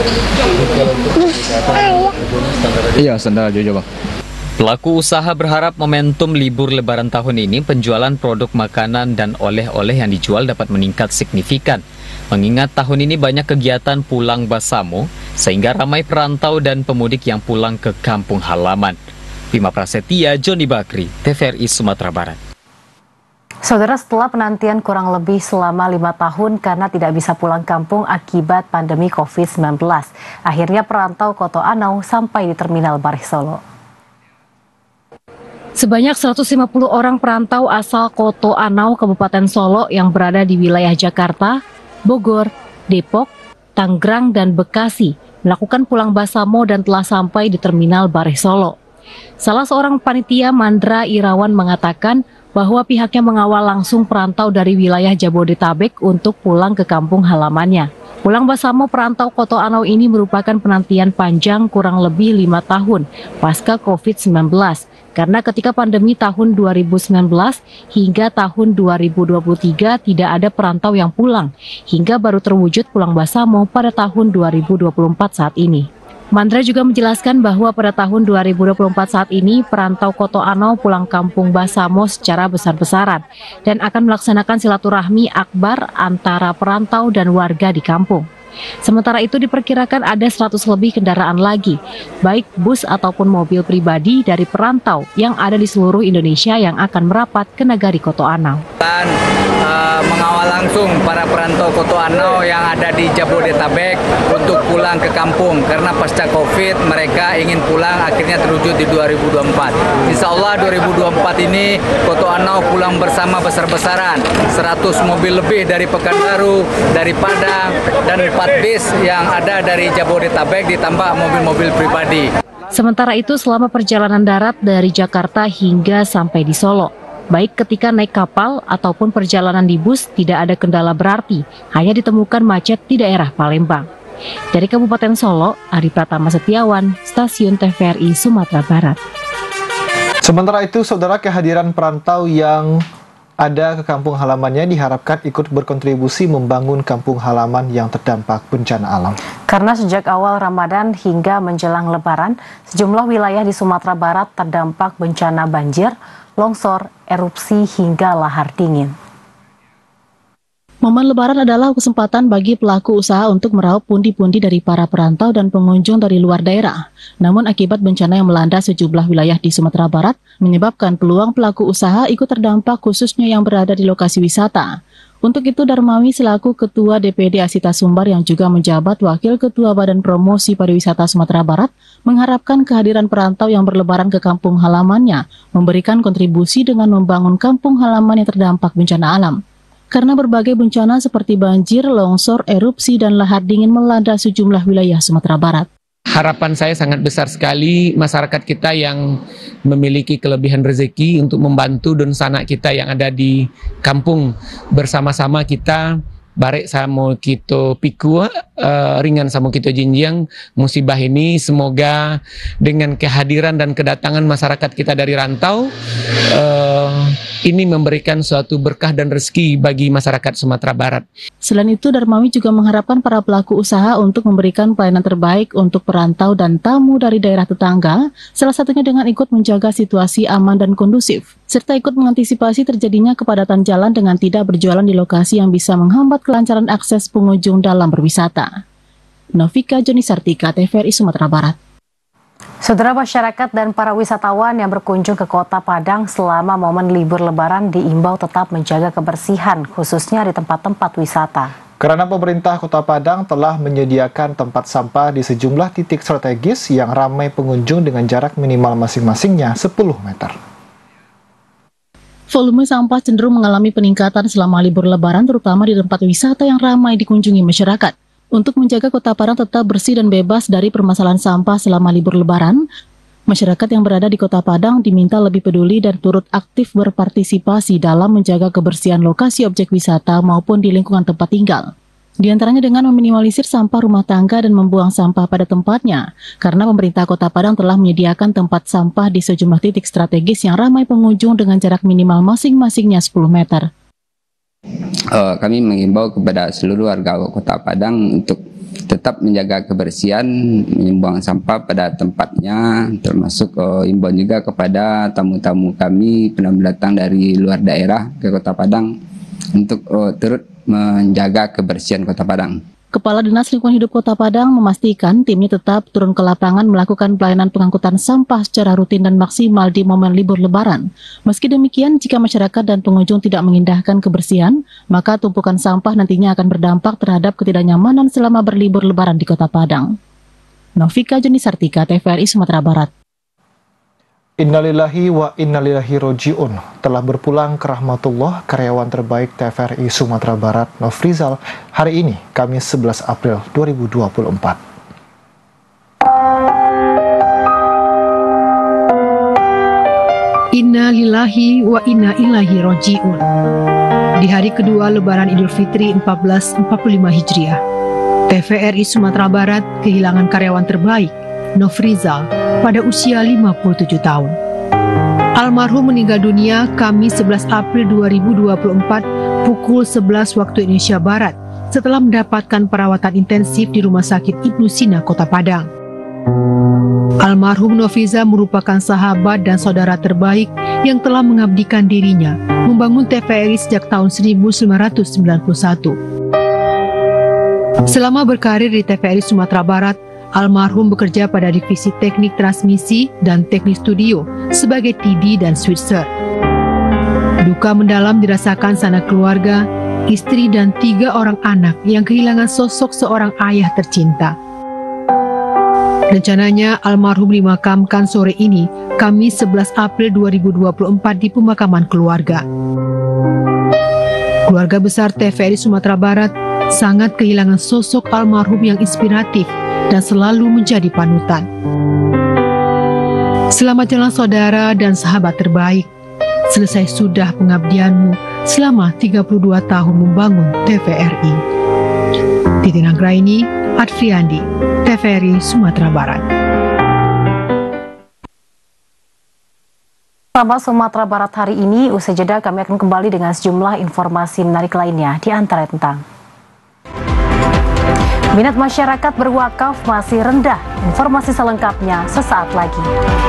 Iya standar aja bang. Pelaku usaha berharap momentum libur Lebaran tahun ini penjualan produk makanan dan oleh-oleh yang dijual dapat meningkat signifikan. Mengingat tahun ini banyak kegiatan pulang Basamo, sehingga ramai perantau dan pemudik yang pulang ke kampung halaman. Bima Prasetya, Joni Bakri, T V R I Sumatera Barat. Saudara, setelah penantian kurang lebih selama lima tahun karena tidak bisa pulang kampung akibat pandemi covid sembilan belas, akhirnya perantau Koto Anau sampai di Terminal Bareh Solo. Sebanyak seratus lima puluh orang perantau asal Koto Anau, Kabupaten Solo yang berada di wilayah Jakarta, Bogor, Depok, Tangerang, dan Bekasi melakukan pulang Basamo dan telah sampai di Terminal Bareh Solo. Salah seorang panitia, Mandra Irawan, mengatakan bahwa pihaknya mengawal langsung perantau dari wilayah Jabodetabek untuk pulang ke kampung halamannya. Pulang Basamo perantau Koto Anau ini merupakan penantian panjang kurang lebih lima tahun pasca covid sembilan belas. Karena ketika pandemi tahun dua ribu sembilan belas hingga tahun dua ribu dua puluh tiga tidak ada perantau yang pulang, hingga baru terwujud pulang Basamo pada tahun dua ribu dua puluh empat saat ini. Mandra juga menjelaskan bahwa pada tahun dua ribu dua puluh empat saat ini perantau Koto Anau pulang kampung Basamo secara besar-besaran dan akan melaksanakan silaturahmi akbar antara perantau dan warga di kampung. Sementara itu diperkirakan ada seratus lebih kendaraan lagi, baik bus ataupun mobil pribadi dari perantau yang ada di seluruh Indonesia yang akan merapat ke Nagari Koto Anau. Dan uh, mengawal langsung para perantau Koto Anau yang ada di Jabodetabek untuk pulang ke kampung karena pasca Covid mereka ingin pulang, akhirnya terwujud di dua ribu dua puluh empat. Insya Allah dua ribu dua puluh empat ini Koto Anau pulang bersama besar-besaran, seratus mobil lebih dari Pekanbaru, dari Padang, dan empat bis yang ada dari Jabodetabek ditambah mobil-mobil pribadi. Sementara itu selama perjalanan darat dari Jakarta hingga sampai di Solo, baik ketika naik kapal ataupun perjalanan di bus tidak ada kendala berarti, hanya ditemukan macet di daerah Palembang. Dari Kabupaten Solo, Ari Pratama Setiawan, Stasiun T V R I Sumatera Barat. Sementara itu, saudara, kehadiran perantau yang ada ke kampung halamannya diharapkan ikut berkontribusi membangun kampung halaman yang terdampak bencana alam. Karena sejak awal Ramadan hingga menjelang Lebaran, sejumlah wilayah di Sumatera Barat terdampak bencana banjir, longsor, erupsi hingga lahar dingin. Momen Lebaran adalah kesempatan bagi pelaku usaha untuk meraup pundi-pundi dari para perantau dan pengunjung dari luar daerah. Namun akibat bencana yang melanda sejumlah wilayah di Sumatera Barat, menyebabkan peluang pelaku usaha ikut terdampak khususnya yang berada di lokasi wisata. Untuk itu Darmawi selaku Ketua D P D Asita Sumbar yang juga menjabat Wakil Ketua Badan Promosi Pariwisata Sumatera Barat mengharapkan kehadiran perantau yang berlebaran ke kampung halamannya memberikan kontribusi dengan membangun kampung halaman yang terdampak bencana alam. Karena berbagai bencana seperti banjir, longsor, erupsi, dan lahar dingin melanda sejumlah wilayah Sumatera Barat. Harapan saya sangat besar sekali masyarakat kita yang memiliki kelebihan rezeki untuk membantu dan sanak kita yang ada di kampung. Bersama-sama kita barek sama kita pikul, uh, ringan sama kita jinjang musibah ini. Semoga dengan kehadiran dan kedatangan masyarakat kita dari rantau, uh, ini memberikan suatu berkah dan rezeki bagi masyarakat Sumatera Barat. Selain itu, Darmawi juga mengharapkan para pelaku usaha untuk memberikan pelayanan terbaik untuk perantau dan tamu dari daerah tetangga, salah satunya dengan ikut menjaga situasi aman dan kondusif, serta ikut mengantisipasi terjadinya kepadatan jalan dengan tidak berjualan di lokasi yang bisa menghambat kelancaran akses pengunjung dalam berwisata. Novika Joni Sartika, T V R I Sumatera Barat. Saudara, masyarakat dan para wisatawan yang berkunjung ke Kota Padang selama momen libur Lebaran diimbau tetap menjaga kebersihan, khususnya di tempat-tempat wisata. Karena pemerintah Kota Padang telah menyediakan tempat sampah di sejumlah titik strategis yang ramai pengunjung dengan jarak minimal masing-masingnya sepuluh meter. Volume sampah cenderung mengalami peningkatan selama libur Lebaran, terutama di tempat wisata yang ramai dikunjungi masyarakat. Untuk menjaga Kota Padang tetap bersih dan bebas dari permasalahan sampah selama libur Lebaran, masyarakat yang berada di Kota Padang diminta lebih peduli dan turut aktif berpartisipasi dalam menjaga kebersihan lokasi objek wisata maupun di lingkungan tempat tinggal. Di antaranya dengan meminimalisir sampah rumah tangga dan membuang sampah pada tempatnya, karena pemerintah Kota Padang telah menyediakan tempat sampah di sejumlah titik strategis yang ramai pengunjung dengan jarak minimal masing-masingnya sepuluh meter. Uh, kami mengimbau kepada seluruh warga Kota Padang untuk tetap menjaga kebersihan, membuang sampah pada tempatnya, termasuk uh, imbauan juga kepada tamu-tamu kami pendatang dari luar daerah ke Kota Padang untuk uh, turut menjaga kebersihan Kota Padang. Kepala Dinas Lingkungan Hidup Kota Padang memastikan timnya tetap turun ke lapangan melakukan pelayanan pengangkutan sampah secara rutin dan maksimal di momen libur Lebaran. Meski demikian, jika masyarakat dan pengunjung tidak mengindahkan kebersihan, maka tumpukan sampah nantinya akan berdampak terhadap ketidaknyamanan selama berlibur Lebaran di Kota Padang. Novika Joni Sartika, T V R I Sumatera Barat. Innalillahi wa innalillahi roji'un. Telah berpulang ke rahmatullah karyawan terbaik T V R I Sumatera Barat, Nofrizal, hari ini, Kamis sebelas April dua ribu dua puluh empat. Innalillahi wa inna ilaihi roji'un. Di hari kedua Lebaran Idul Fitri seribu empat ratus empat puluh lima Hijriah, T V R I Sumatera Barat kehilangan karyawan terbaik, Nofrizal, pada usia lima puluh tujuh tahun. Almarhum meninggal dunia Kamis sebelas April dua ribu dua puluh empat pukul sebelas waktu Indonesia Barat setelah mendapatkan perawatan intensif di Rumah Sakit Ibnu Sina, Kota Padang. Almarhum Nofrizal merupakan sahabat dan saudara terbaik yang telah mengabdikan dirinya membangun T V R I sejak tahun seribu sembilan ratus sembilan puluh satu. Selama berkarir di T V R I Sumatera Barat, almarhum bekerja pada divisi teknik transmisi dan teknik studio sebagai T D dan switcher. Duka mendalam dirasakan sanak keluarga, istri dan tiga orang anak yang kehilangan sosok seorang ayah tercinta. Rencananya almarhum dimakamkan sore ini, Kamis sebelas April dua ribu dua puluh empat di pemakaman keluarga. Keluarga besar T V R I Sumatera Barat sangat kehilangan sosok almarhum yang inspiratif dan selalu menjadi panutan. Selamat jalan saudara dan sahabat terbaik. Selesai sudah pengabdianmu selama tiga puluh dua tahun membangun T V R I. Titi Nanggraini, Adriandi, T V R I Sumatera Barat. Sahabat Sumatera Barat hari ini, usai jeda kami akan kembali dengan sejumlah informasi menarik lainnya, di antara tentang minat masyarakat berwakaf masih rendah. Informasi selengkapnya sesaat lagi.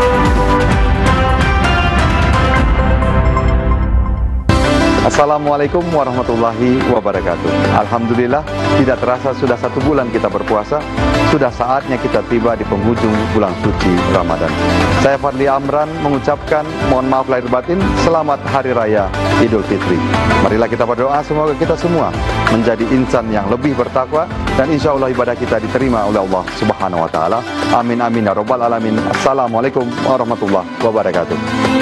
Assalamualaikum warahmatullahi wabarakatuh. Alhamdulillah, tidak terasa sudah satu bulan kita berpuasa. Sudah saatnya kita tiba di penghujung bulan suci Ramadan. Saya Fadli Amran mengucapkan mohon maaf lahir batin, selamat Hari Raya Idul Fitri. Marilah kita berdoa semoga kita semua menjadi insan yang lebih bertakwa dan insya Allah ibadah kita diterima oleh Allah Subhanahu Wa Taala. Amin amin ya robbal alamin. Assalamualaikum warahmatullahi wabarakatuh.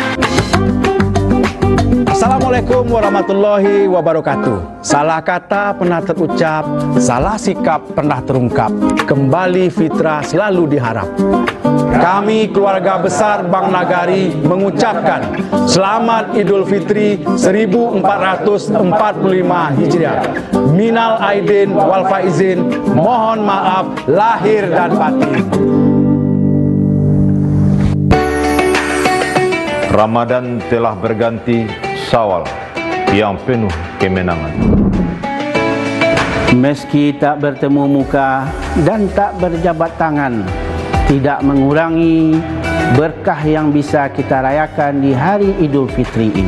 Assalamualaikum warahmatullahi wabarakatuh. Salah kata pernah terucap, salah sikap pernah terungkap. Kembali fitrah selalu diharap. Kami keluarga besar Bank Nagari mengucapkan Selamat Idul Fitri seribu empat ratus empat puluh lima Hijriah. Minal aidin wal faizin, mohon maaf lahir dan batin. Ramadan telah berganti Syawal yang penuh kemenangan. Meski tak bertemu muka dan tak berjabat tangan, tidak mengurangi berkah yang bisa kita rayakan di hari Idul Fitri ini.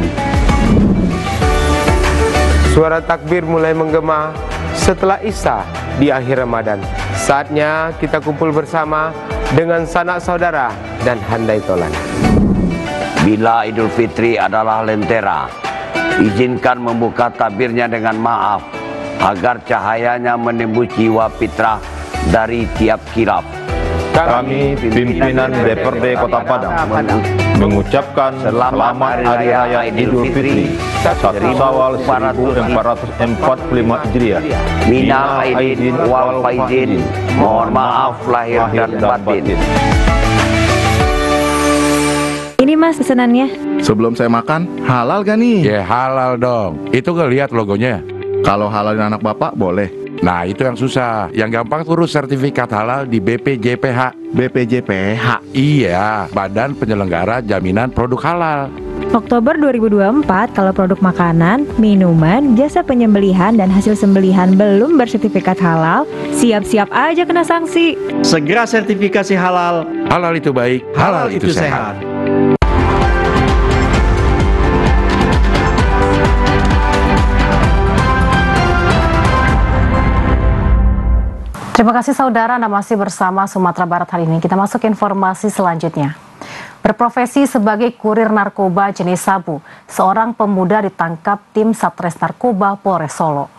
Suara takbir mulai menggema setelah Isya di akhir Ramadan. Saatnya kita kumpul bersama dengan sanak saudara dan handai tolan. Bila Idul Fitri adalah lentera, izinkan membuka tabirnya dengan maaf agar cahayanya menembus jiwa fitrah dari tiap kilap. Kami, pimpinan D P R D Kota Padang, mengucapkan selamat Hari Raya Idul Fitri satu Syawal seribu empat ratus empat puluh lima Hijriah. Minal aidin wal faizin. Mohon maaf lahir dan batin. Ini Mas pesanannya. Sebelum saya makan, halal gak nih? Ya halal dong. Itu gak lihat logonya? Kalau halalin anak bapak, boleh. Nah itu yang susah. Yang gampang urus sertifikat halal di B P J P H. B P J P H? Iya, Badan Penyelenggara Jaminan Produk Halal. Oktober dua ribu dua puluh empat, kalau produk makanan, minuman, jasa penyembelihan, dan hasil sembelihan belum bersertifikat halal, siap-siap aja kena sanksi. Segera sertifikasi halal. Halal itu baik, halal, halal itu, itu sehat. sehat. Terima kasih saudara, Anda masih bersama Sumatera Barat hari ini. Kita masuk ke informasi selanjutnya. Berprofesi sebagai kurir narkoba jenis sabu, seorang pemuda ditangkap tim Satres Narkoba Polres Solo.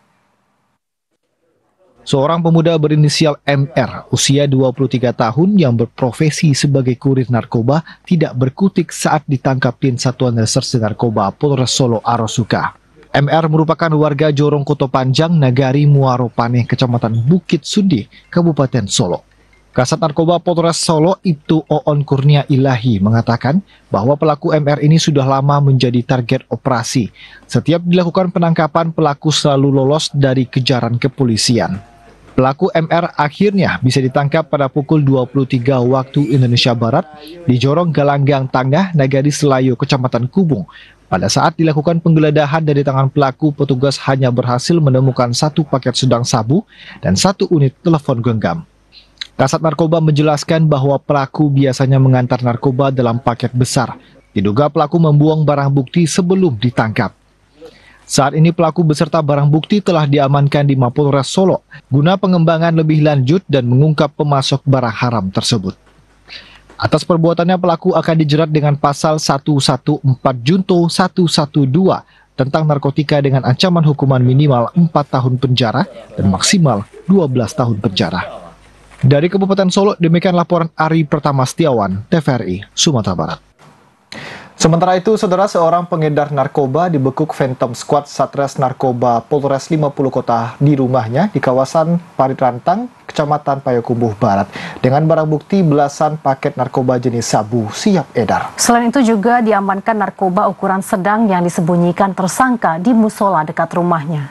Seorang pemuda berinisial M R, usia dua puluh tiga tahun yang berprofesi sebagai kurir narkoba tidak berkutik saat ditangkap tim Satuan Reserse Narkoba Polres Solo Arosuka. M R merupakan warga Jorong Koto Panjang, Nagari Muaro Paneh, Kecamatan Bukit Sundi, Kabupaten Solo. Kasat Narkoba Polres Solo Ibtu Oon Kurnia Ilahi mengatakan bahwa pelaku M R ini sudah lama menjadi target operasi. Setiap dilakukan penangkapan, pelaku selalu lolos dari kejaran kepolisian. Pelaku M R akhirnya bisa ditangkap pada pukul dua puluh tiga waktu Indonesia Barat di Jorong Galanggang Tangah, Nagari Selayu, Kecamatan Kubung. Pada saat dilakukan penggeledahan dari tangan pelaku, petugas hanya berhasil menemukan satu paket sedang sabu dan satu unit telepon genggam. Kasat Narkoba menjelaskan bahwa pelaku biasanya mengantar narkoba dalam paket besar. Diduga pelaku membuang barang bukti sebelum ditangkap. Saat ini pelaku beserta barang bukti telah diamankan di Mapolres Solo guna pengembangan lebih lanjut dan mengungkap pemasok barang haram tersebut. Atas perbuatannya pelaku akan dijerat dengan pasal seratus empat belas Junto seratus dua belas tentang narkotika dengan ancaman hukuman minimal empat tahun penjara dan maksimal dua belas tahun penjara. Dari Kabupaten Solo, demikian laporan Ari Pertama Setiawan, T V R I, Sumatera Barat. Sementara itu, saudara, seorang pengedar narkoba dibekuk Phantom Squad Satres Narkoba Polres lima puluh Kota di rumahnya di kawasan Parit Rantang, Kecamatan Payakumbuh Barat, dengan barang bukti belasan paket narkoba jenis sabu siap edar. Selain itu juga diamankan narkoba ukuran sedang yang disembunyikan tersangka di musola dekat rumahnya.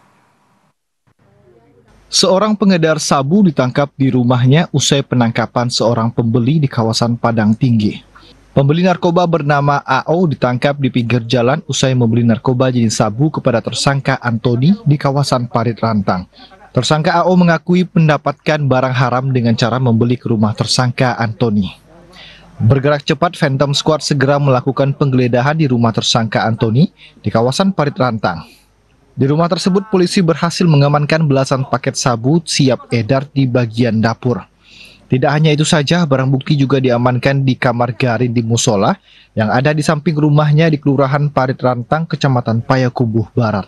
Seorang pengedar sabu ditangkap di rumahnya usai penangkapan seorang pembeli di kawasan Padang Tinggi. Pembeli narkoba bernama A O ditangkap di pinggir jalan usai membeli narkoba jenis sabu kepada tersangka Antoni di kawasan Parit Rantang. Tersangka A O mengakui mendapatkan barang haram dengan cara membeli ke rumah tersangka Antoni. Bergerak cepat, Phantom Squad segera melakukan penggeledahan di rumah tersangka Antoni di kawasan Parit Rantang. Di rumah tersebut, polisi berhasil mengamankan belasan paket sabu siap edar di bagian dapur. Tidak hanya itu saja, barang bukti juga diamankan di kamar garin di musola yang ada di samping rumahnya di Kelurahan Parit Rantang, Kecamatan Payakumbuh Barat.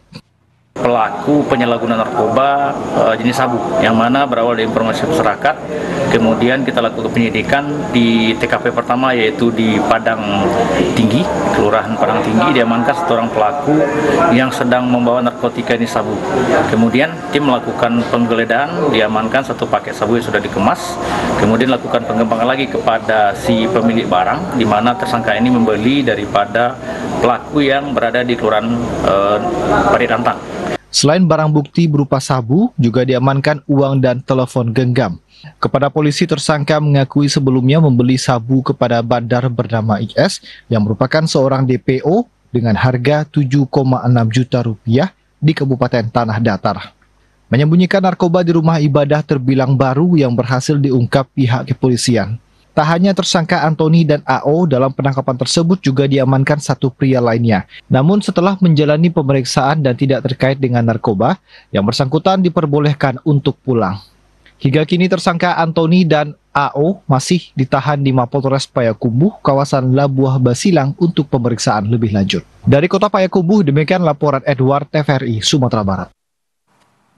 Pelaku penyalahgunaan narkoba e, jenis sabu yang mana berawal dari informasi masyarakat, kemudian kita lakukan penyidikan di T K P pertama yaitu di Padang Tinggi, Kelurahan Padang Tinggi, diamankan satu orang pelaku yang sedang membawa narkotika jenis sabu. Kemudian tim melakukan penggeledahan, diamankan satu paket sabu yang sudah dikemas, kemudian lakukan pengembangan lagi kepada si pemilik barang, di mana tersangka ini membeli daripada pelaku yang berada di Kelurahan e, Parit Rantang. Selain barang bukti berupa sabu, juga diamankan uang dan telepon genggam. Kepada polisi, tersangka mengakui sebelumnya membeli sabu kepada bandar bernama I S yang merupakan seorang D P O dengan harga tujuh koma enam juta rupiah di Kabupaten Tanah Datar. Menyembunyikan narkoba di rumah ibadah terbilang baru yang berhasil diungkap pihak kepolisian. Tak hanya tersangka Antoni dan A O, dalam penangkapan tersebut juga diamankan satu pria lainnya. Namun setelah menjalani pemeriksaan dan tidak terkait dengan narkoba, yang bersangkutan diperbolehkan untuk pulang. Hingga kini tersangka Antoni dan A O masih ditahan di Mapolres Payakumbuh, kawasan Labuah Basilang untuk pemeriksaan lebih lanjut. Dari Kota Payakumbuh, demikian laporan Edward, T V R I, Sumatera Barat.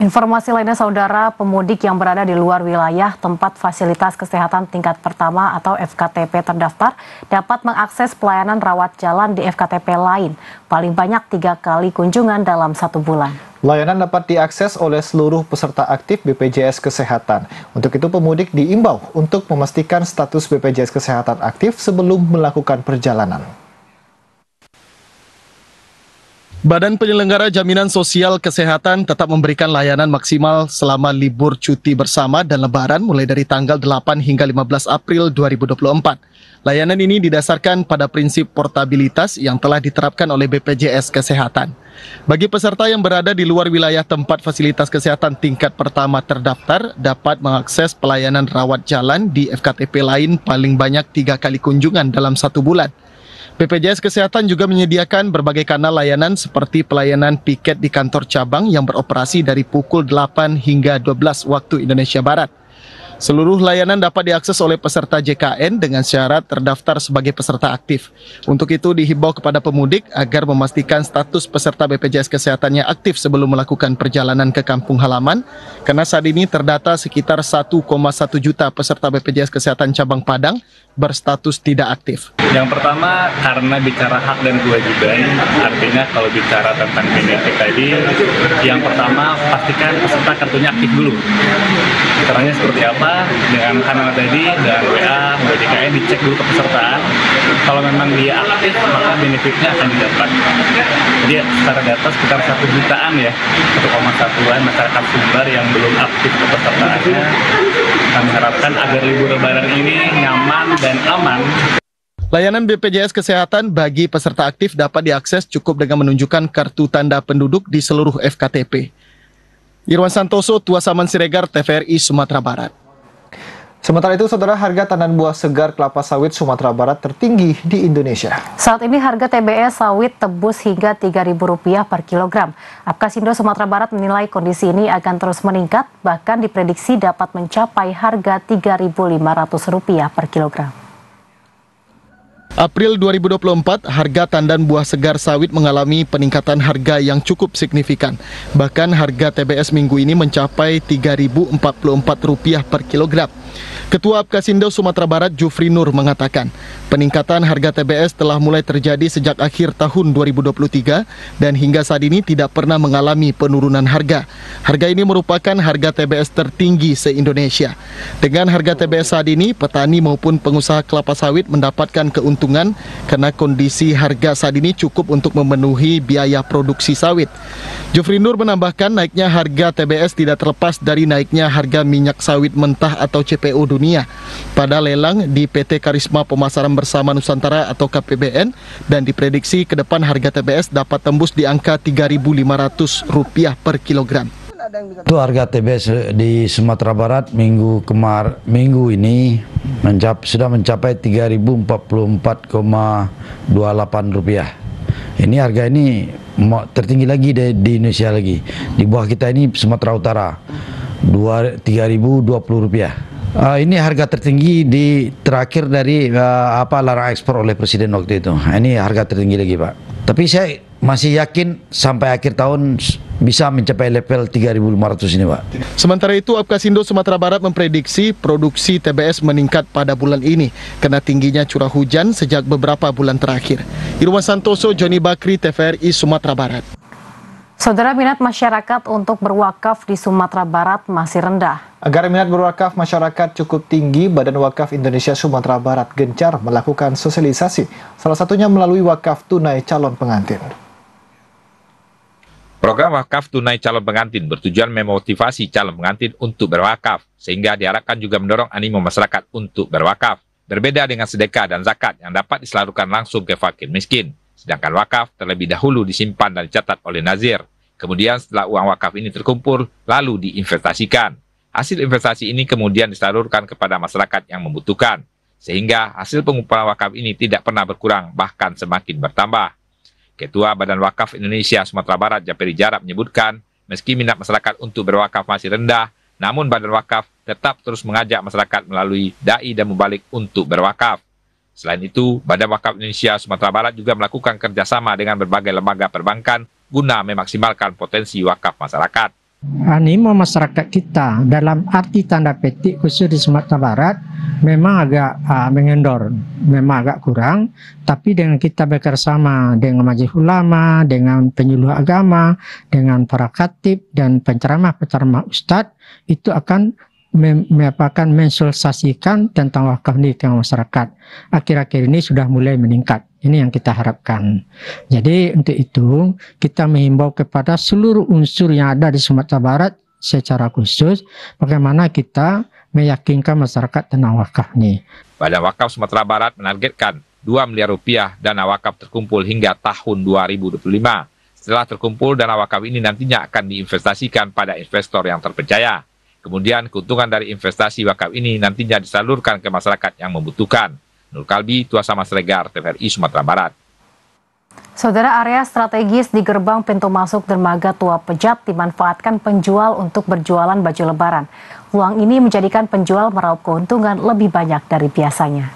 Informasi lainnya, saudara, pemudik yang berada di luar wilayah tempat fasilitas kesehatan tingkat pertama atau F K T P terdaftar dapat mengakses pelayanan rawat jalan di F K T P lain paling banyak tiga kali kunjungan dalam satu bulan. Layanan dapat diakses oleh seluruh peserta aktif B P J S Kesehatan. Untuk itu pemudik diimbau untuk memastikan status B P J S Kesehatan aktif sebelum melakukan perjalanan. Badan Penyelenggara Jaminan Sosial Kesehatan tetap memberikan layanan maksimal selama libur cuti bersama dan lebaran mulai dari tanggal delapan hingga lima belas April dua ribu dua puluh empat. Layanan ini didasarkan pada prinsip portabilitas yang telah diterapkan oleh B P J S Kesehatan. Bagi peserta yang berada di luar wilayah tempat fasilitas kesehatan tingkat pertama terdaftar dapat mengakses pelayanan rawat jalan di F K T P lain paling banyak tiga kali kunjungan dalam satu bulan. B P J S Kesehatan juga menyediakan berbagai kanal layanan seperti pelayanan piket di kantor cabang yang beroperasi dari pukul delapan hingga dua belas waktu Indonesia Barat. Seluruh layanan dapat diakses oleh peserta J K N dengan syarat terdaftar sebagai peserta aktif. Untuk itu dihimbau kepada pemudik agar memastikan status peserta B P J S Kesehatannya aktif sebelum melakukan perjalanan ke kampung halaman, karena saat ini terdata sekitar satu koma satu juta peserta B P J S Kesehatan cabang Padang berstatus tidak aktif. Yang pertama, karena bicara hak dan kewajiban, artinya kalau bicara tentang genetik tadi, yang pertama pastikan peserta kartunya aktif dulu. Caranya seperti apa? Dengan kanal tadi dan W A, W D K N dicek dulu kepesertaan. Kalau memang dia aktif, maka benefitnya akan didapat. Jadi secara data sekitar satu jutaan ya, satu koma satuan masyarakat Sumbar yang belum aktif kepesertaannya. Kami harapkan agar libur lebaran ini nyaman dan aman. Layanan B P J S Kesehatan bagi peserta aktif dapat diakses cukup dengan menunjukkan kartu tanda penduduk di seluruh F K T P. Irwan Santoso, Tuasaman Siregar, T V R I Sumatera Barat. Sementara itu, saudara, harga tandan buah segar kelapa sawit Sumatera Barat tertinggi di Indonesia. Saat ini harga T B S sawit tebus hingga tiga ribu rupiah per kilogram. Apkasindo Sumatera Barat menilai kondisi ini akan terus meningkat, bahkan diprediksi dapat mencapai harga tiga ribu lima ratus rupiah per kilogram. April dua ribu dua puluh empat, harga tandan buah segar sawit mengalami peningkatan harga yang cukup signifikan. Bahkan harga T B S minggu ini mencapai tiga ribu empat puluh empat rupiah per kilogram. Ketua Apkasindo Sumatera Barat Jufri Nur mengatakan, peningkatan harga T B S telah mulai terjadi sejak akhir tahun dua ribu dua puluh tiga dan hingga saat ini tidak pernah mengalami penurunan harga. Harga ini merupakan harga T B S tertinggi se-Indonesia. Dengan harga T B S saat ini, petani maupun pengusaha kelapa sawit mendapatkan keuntungan karena kondisi harga saat ini cukup untuk memenuhi biaya produksi sawit. Jufri Nur menambahkan naiknya harga T B S tidak terlepas dari naiknya harga minyak sawit mentah atau C P O dunia pada lelang di P T Karisma Pemasaran Bersama Nusantara atau K P B N, dan diprediksi ke depan harga T B S dapat tembus di angka tiga ribu lima ratus rupiah per kilogram. Itu harga T B S di Sumatera Barat minggu kemar minggu ini mencap, sudah mencapai tiga ribu empat puluh empat koma dua delapan rupiah. Ini harga ini tertinggi lagi di, di Indonesia lagi. Di bawah kita ini Sumatera Utara tiga ribu dua puluh rupiah. Uh, ini harga tertinggi di terakhir dari uh, apa larang ekspor oleh Presiden waktu itu. Ini harga tertinggi lagi, Pak. Tapi saya masih yakin sampai akhir tahun bisa mencapai level tiga ribu lima ratus ini, Pak. Sementara itu, Apkasindo Sumatera Barat memprediksi produksi T B S meningkat pada bulan ini karena tingginya curah hujan sejak beberapa bulan terakhir. Irwan Santoso, Joni Bakri, T V R I Sumatera Barat. Saudara, minat masyarakat untuk berwakaf di Sumatera Barat masih rendah. Agar minat berwakaf masyarakat cukup tinggi, Badan Wakaf Indonesia Sumatera Barat gencar melakukan sosialisasi, salah satunya melalui wakaf tunai calon pengantin. Program wakaf tunai calon pengantin bertujuan memotivasi calon pengantin untuk berwakaf, sehingga diharapkan juga mendorong animo masyarakat untuk berwakaf. Berbeda dengan sedekah dan zakat yang dapat disalurkan langsung ke fakir miskin, sedangkan wakaf terlebih dahulu disimpan dan dicatat oleh nazir. Kemudian setelah uang wakaf ini terkumpul, lalu diinvestasikan. Hasil investasi ini kemudian disalurkan kepada masyarakat yang membutuhkan, sehingga hasil pengumpulan wakaf ini tidak pernah berkurang, bahkan semakin bertambah. Ketua Badan Wakaf Indonesia Sumatera Barat, Japeri Jarab, menyebutkan, meski minat masyarakat untuk berwakaf masih rendah, namun Badan Wakaf tetap terus mengajak masyarakat melalui dai dan mubalik untuk berwakaf. Selain itu, Badan Wakaf Indonesia Sumatera Barat juga melakukan kerjasama dengan berbagai lembaga perbankan guna memaksimalkan potensi wakaf masyarakat. Animo masyarakat kita dalam arti tanda petik khusus di Sumatera Barat memang agak uh, mengendor, memang agak kurang. Tapi dengan kita bekerjasama dengan majelis ulama, dengan penyuluh agama, dengan para khatib dan penceramah-penceramah ustadz, itu akan mem akan mensosialisasikan tentang wakaf ini ke masyarakat. Akhir-akhir ini sudah mulai meningkat. Ini yang kita harapkan. Jadi untuk itu kita menghimbau kepada seluruh unsur yang ada di Sumatera Barat secara khusus bagaimana kita meyakinkan masyarakat tentang wakaf ini. Badan Wakaf Sumatera Barat menargetkan dua miliar rupiah dana wakaf terkumpul hingga tahun dua ribu dua puluh lima. Setelah terkumpul, dana wakaf ini nantinya akan diinvestasikan pada investor yang terpercaya. Kemudian keuntungan dari investasi wakaf ini nantinya disalurkan ke masyarakat yang membutuhkan. Nur Kalbi, Tuasa Mas Regar, T V R I Sumatera Barat. Saudara, area strategis di gerbang pintu masuk dermaga Tua Pejat dimanfaatkan penjual untuk berjualan baju lebaran. Peluang ini menjadikan penjual meraup keuntungan lebih banyak dari biasanya.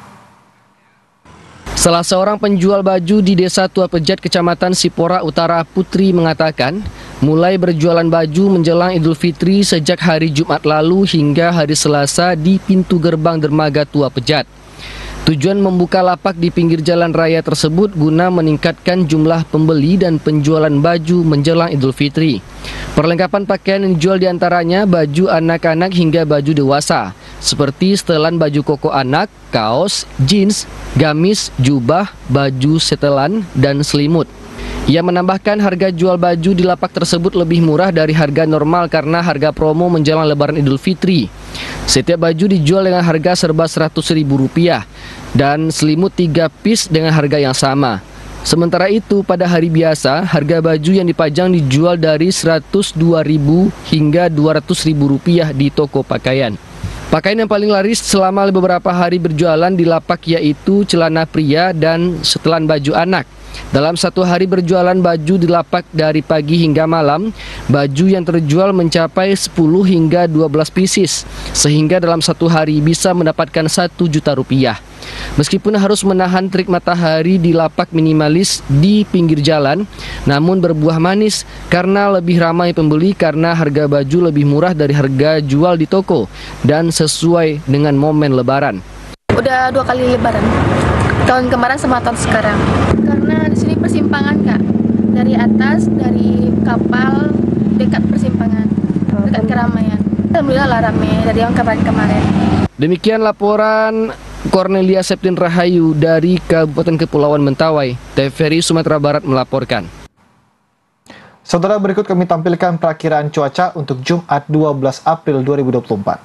Salah seorang penjual baju di Desa Tua Pejat, Kecamatan Sipora Utara, Putri, mengatakan mulai berjualan baju menjelang Idul Fitri sejak hari Jumat lalu hingga hari Selasa di pintu gerbang dermaga Tua Pejat. Tujuan membuka lapak di pinggir jalan raya tersebut guna meningkatkan jumlah pembeli dan penjualan baju menjelang Idul Fitri. Perlengkapan pakaian yang dijual diantaranya baju anak-anak hingga baju dewasa, seperti setelan baju koko anak, kaos, jeans, gamis, jubah, baju setelan, dan selimut. Ia menambahkan harga jual baju di lapak tersebut lebih murah dari harga normal karena harga promo menjelang Lebaran Idul Fitri. Setiap baju dijual dengan harga serba seratus ribu rupiah dan selimut tiga piece dengan harga yang sama. Sementara itu pada hari biasa harga baju yang dipajang dijual dari seratus dua ribu hingga dua ratus ribu rupiah di toko pakaian. Pakaian yang paling laris selama beberapa hari berjualan di lapak yaitu celana pria dan setelan baju anak. Dalam satu hari berjualan baju di lapak dari pagi hingga malam, baju yang terjual mencapai sepuluh hingga dua belas pieces, sehingga dalam satu hari bisa mendapatkan satu juta rupiah. Meskipun harus menahan terik matahari di lapak minimalis di pinggir jalan, namun berbuah manis karena lebih ramai pembeli karena harga baju lebih murah dari harga jual di toko dan sesuai dengan momen Lebaran. Udah dua kali Lebaran, tahun kemarin sama tahun sekarang. Karena di sini persimpangan kak, dari atas, dari kapal, dekat persimpangan, dekat keramaian. Alhamdulillah lah rame dari yang kemarin-kemarin. Demikian laporan Cornelia Septin Rahayu dari Kabupaten Kepulauan Mentawai. T V R I Sumatera Barat melaporkan. Saudara, berikut kami tampilkan perakiraan cuaca untuk Jumat dua belas April dua ribu dua puluh empat.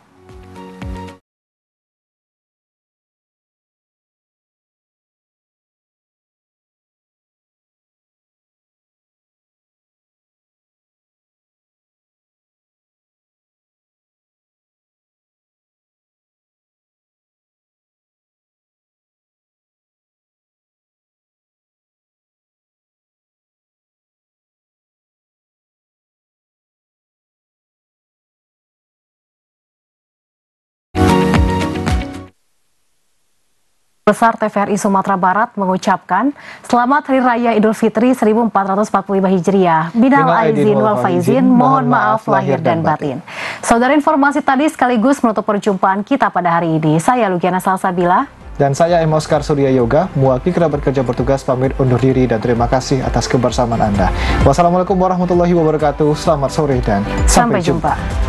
Besar T V R I Sumatera Barat mengucapkan Selamat Hari Raya Idul Fitri seribu empat ratus empat puluh lima Hijriah. Minal aizin wal faizin, mohon maaf lahir dan batin. Saudara, informasi tadi sekaligus menutup perjumpaan kita pada hari ini. Saya Lugiana Salsabila. Dan saya M. Oscar Surya Yoga, mewakili kerabat kerja bertugas pamit undur diri dan terima kasih atas kebersamaan Anda. Wassalamualaikum warahmatullahi wabarakatuh. Selamat sore dan sampai, sampai jumpa. jumpa.